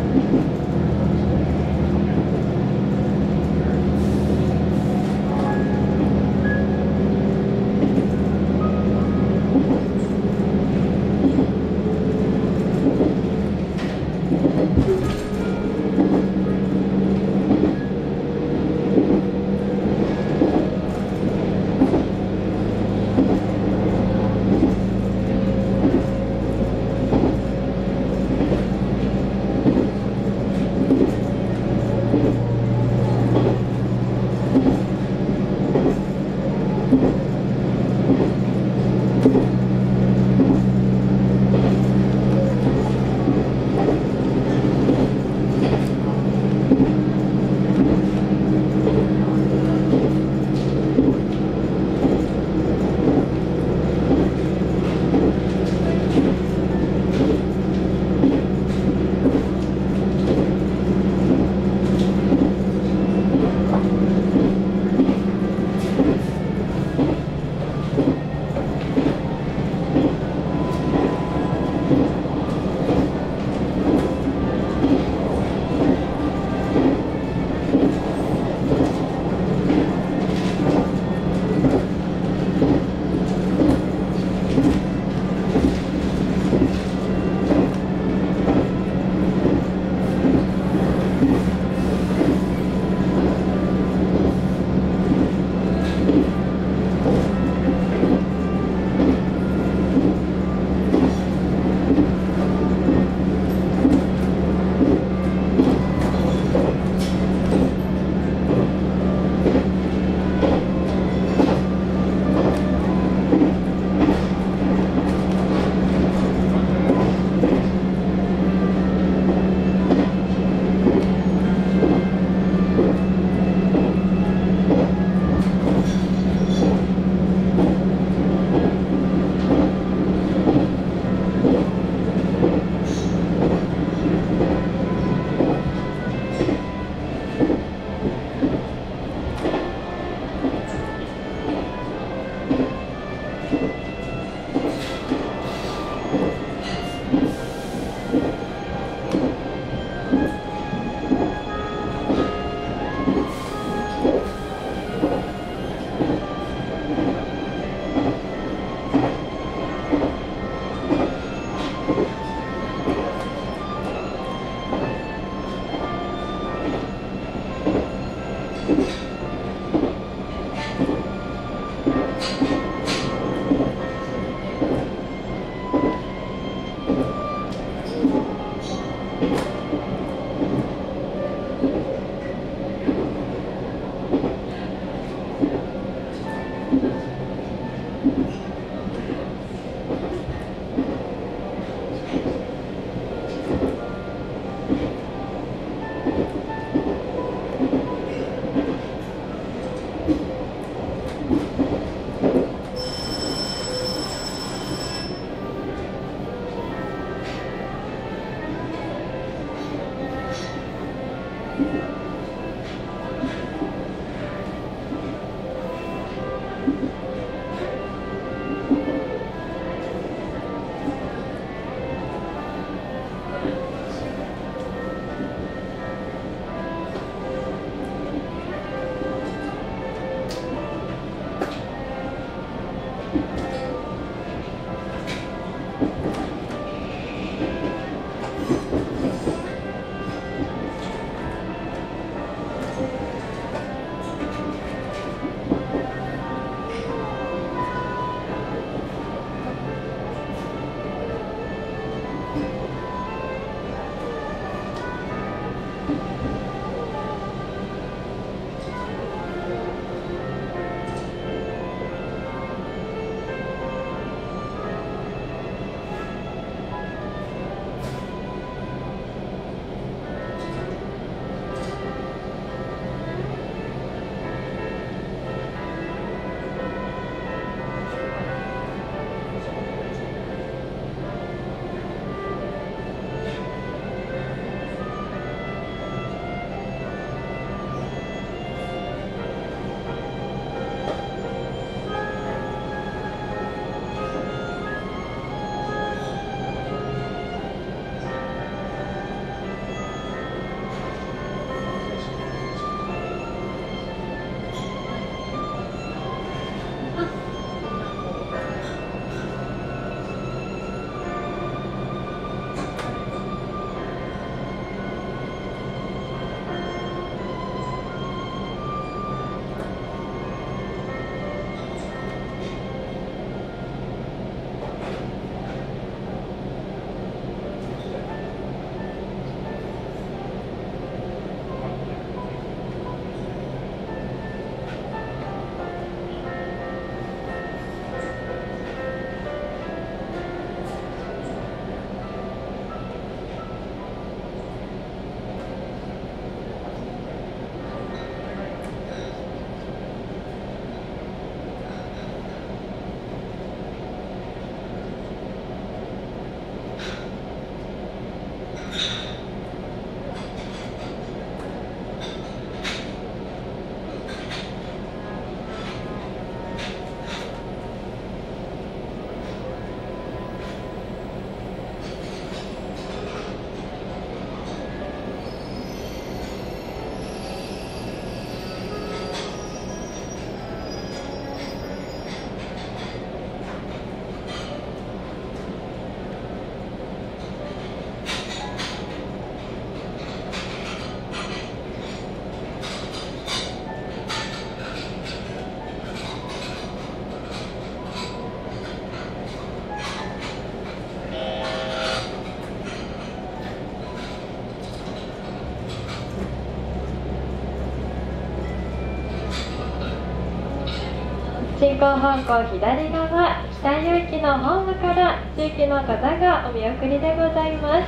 進行方向左側、北湯行きのホームから地域の方がお見送りでございます。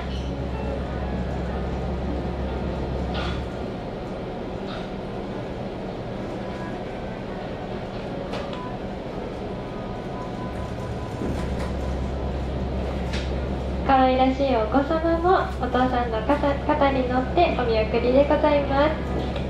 可愛らしいお子様もお父さんの肩に乗ってお見送りでございます。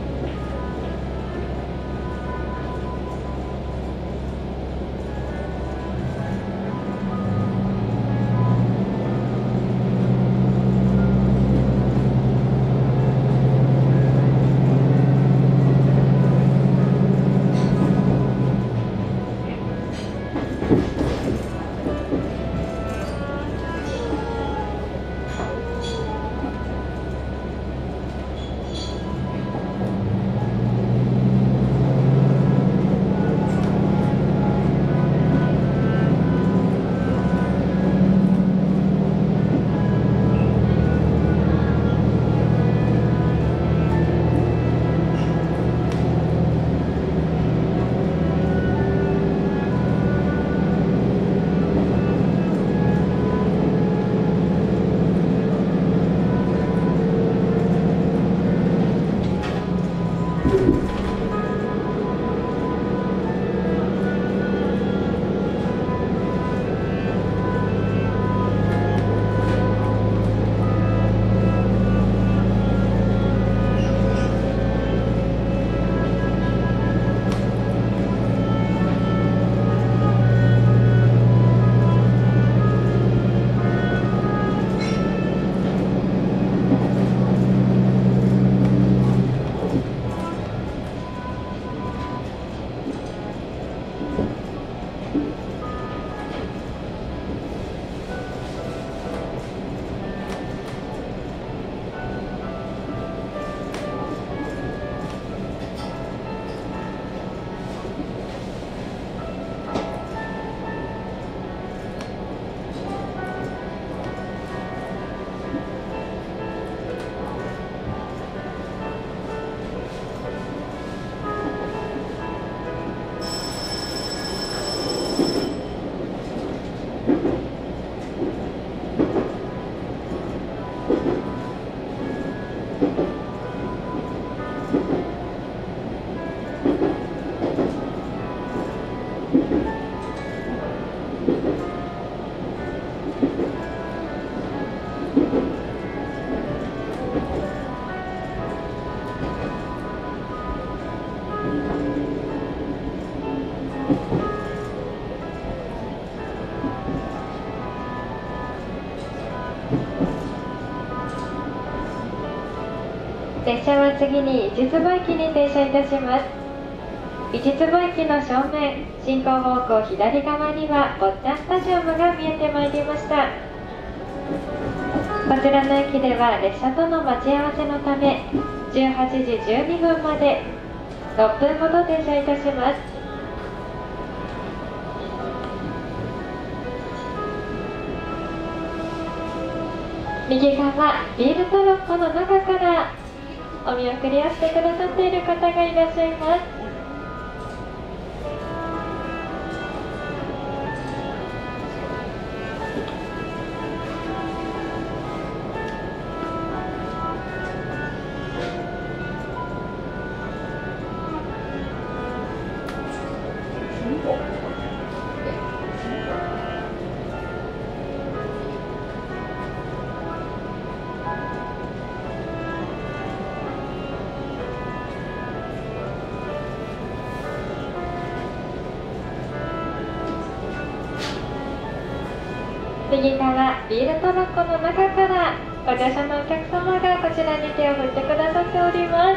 列車は次に市坪駅に停車いたします。市坪駅の正面、進行方向左側には坊ちゃんスタジアムが見えてまいりました。こちらの駅では列車との待ち合わせのため18時12分まで6分ほど停車いたします。右側、ビールトロッコの中からお見送りをしてくださっている方がいらっしゃいます。 右側ビールトロッコの中からご乗車のお客様がこちらに手を振ってくださっております。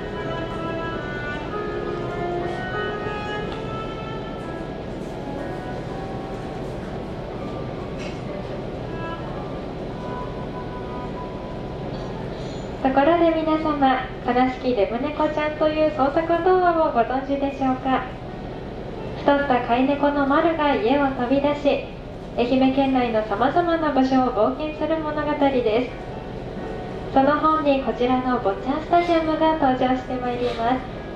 ところで皆様、倉敷デブ猫ちゃんという創作童話をご存知でしょうか。太った飼い猫の丸が家を飛び出し、愛媛県内のさまざまな場所を冒険する物語です。その本にこちらの坊ちゃんスタジアムが登場してまいります。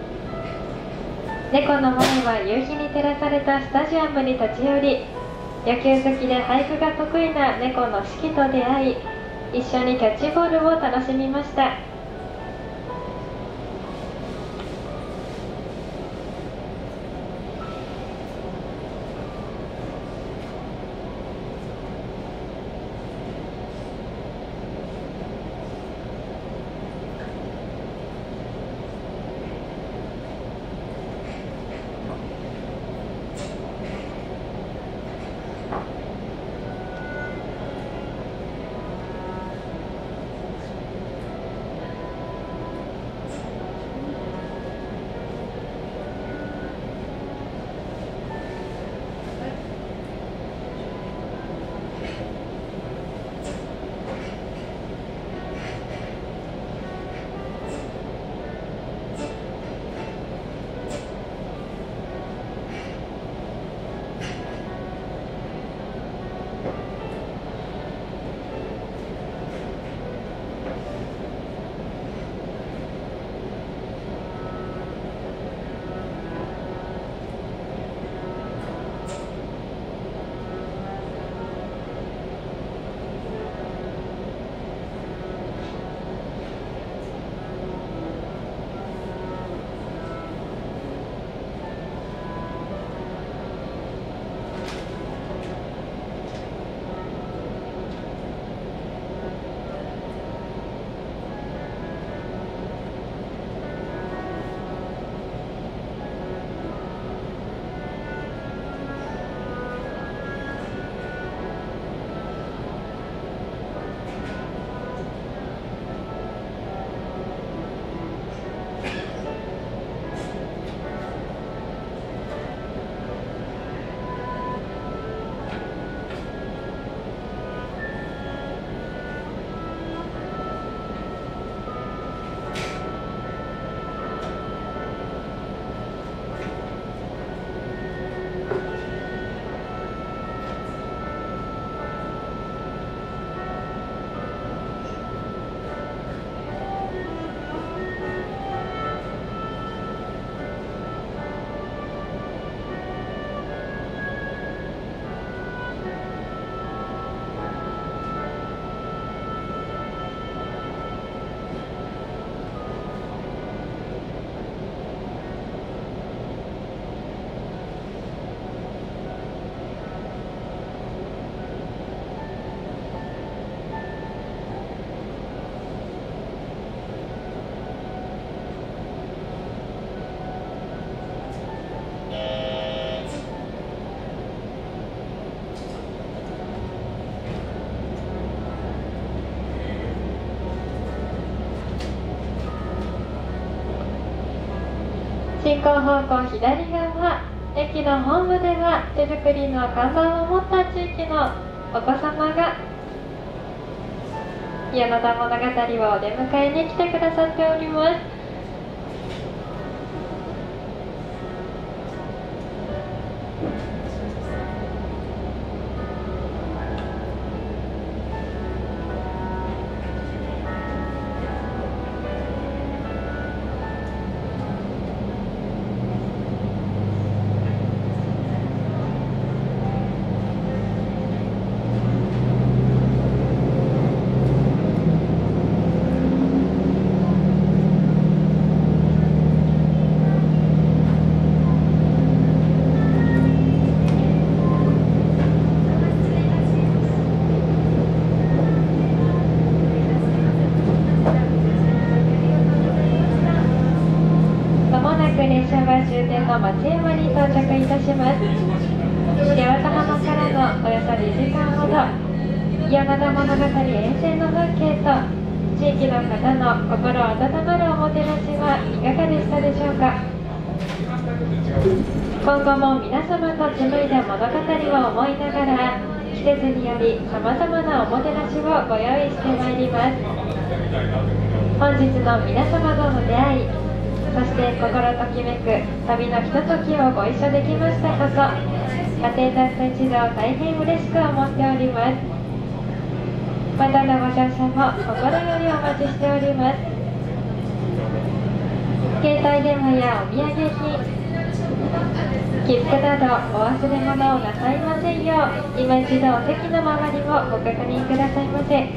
猫の前は夕日に照らされたスタジアムに立ち寄り、野球好きで俳句が得意な猫の四季と出会い、一緒にキャッチボールを楽しみました。進行方向左側、駅のホームでは手作りの看板を持った地域のお子様が伊予灘物語をお出迎えに来てくださっております。列車は終点の松山に到着いたします。 八幡浜からのおよそ2時間ほど、伊予灘物語沿線の風景と地域の方の心温まるおもてなしはいかがでしたでしょうか。今後も皆様と紡いだ物語を思いながら、季節によりさまざまなおもてなしをご用意してまいります。本日の皆様との出会い、そして心ときめく旅のひとときをご一緒できましたこと、家庭たった一同大変嬉しく思っております。またのご乗車も心よりお待ちしております。携帯電話やお土産品、切符などお忘れ物をなさいませんよう、今一度お席の周りをご確認くださいませ。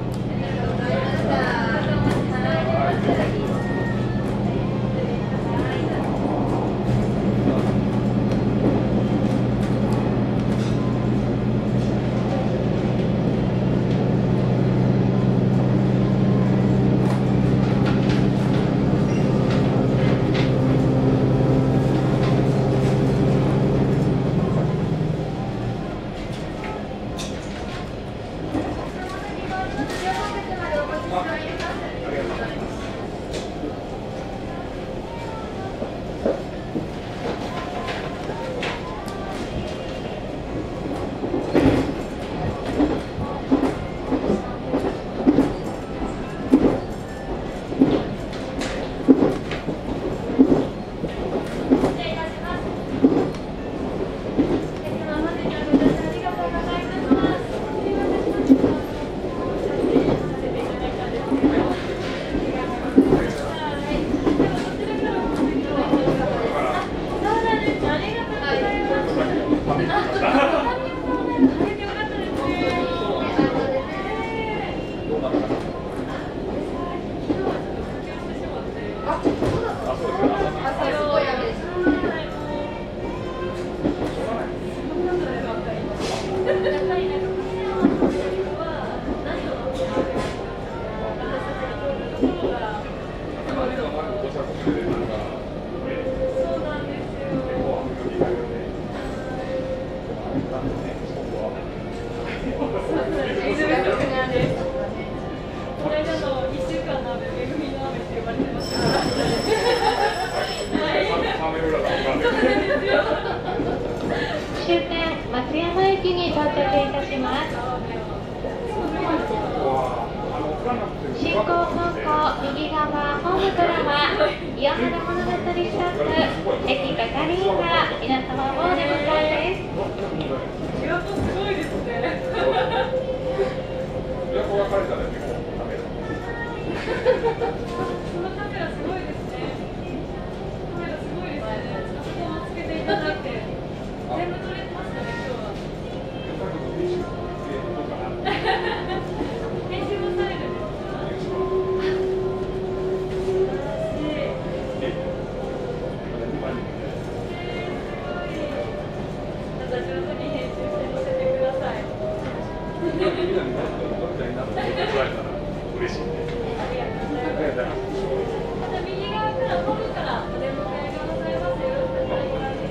終点松山駅に到着いたします。進行方向右側ホームからは伊予灘物語スタッフ駅係員が皆様をお出迎えです。 すごいですね。そのカメラすごいですね。カメラすごいですね。そこをつけていただいて全部撮れてましたね、今日は。編集もされるんですか？また上手に編集して載せてください。嬉しいね。ありがとうございます。また右側からホームからお出迎えがございます。よろしくお願いください。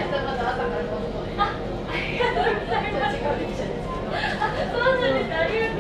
ありがとうございます。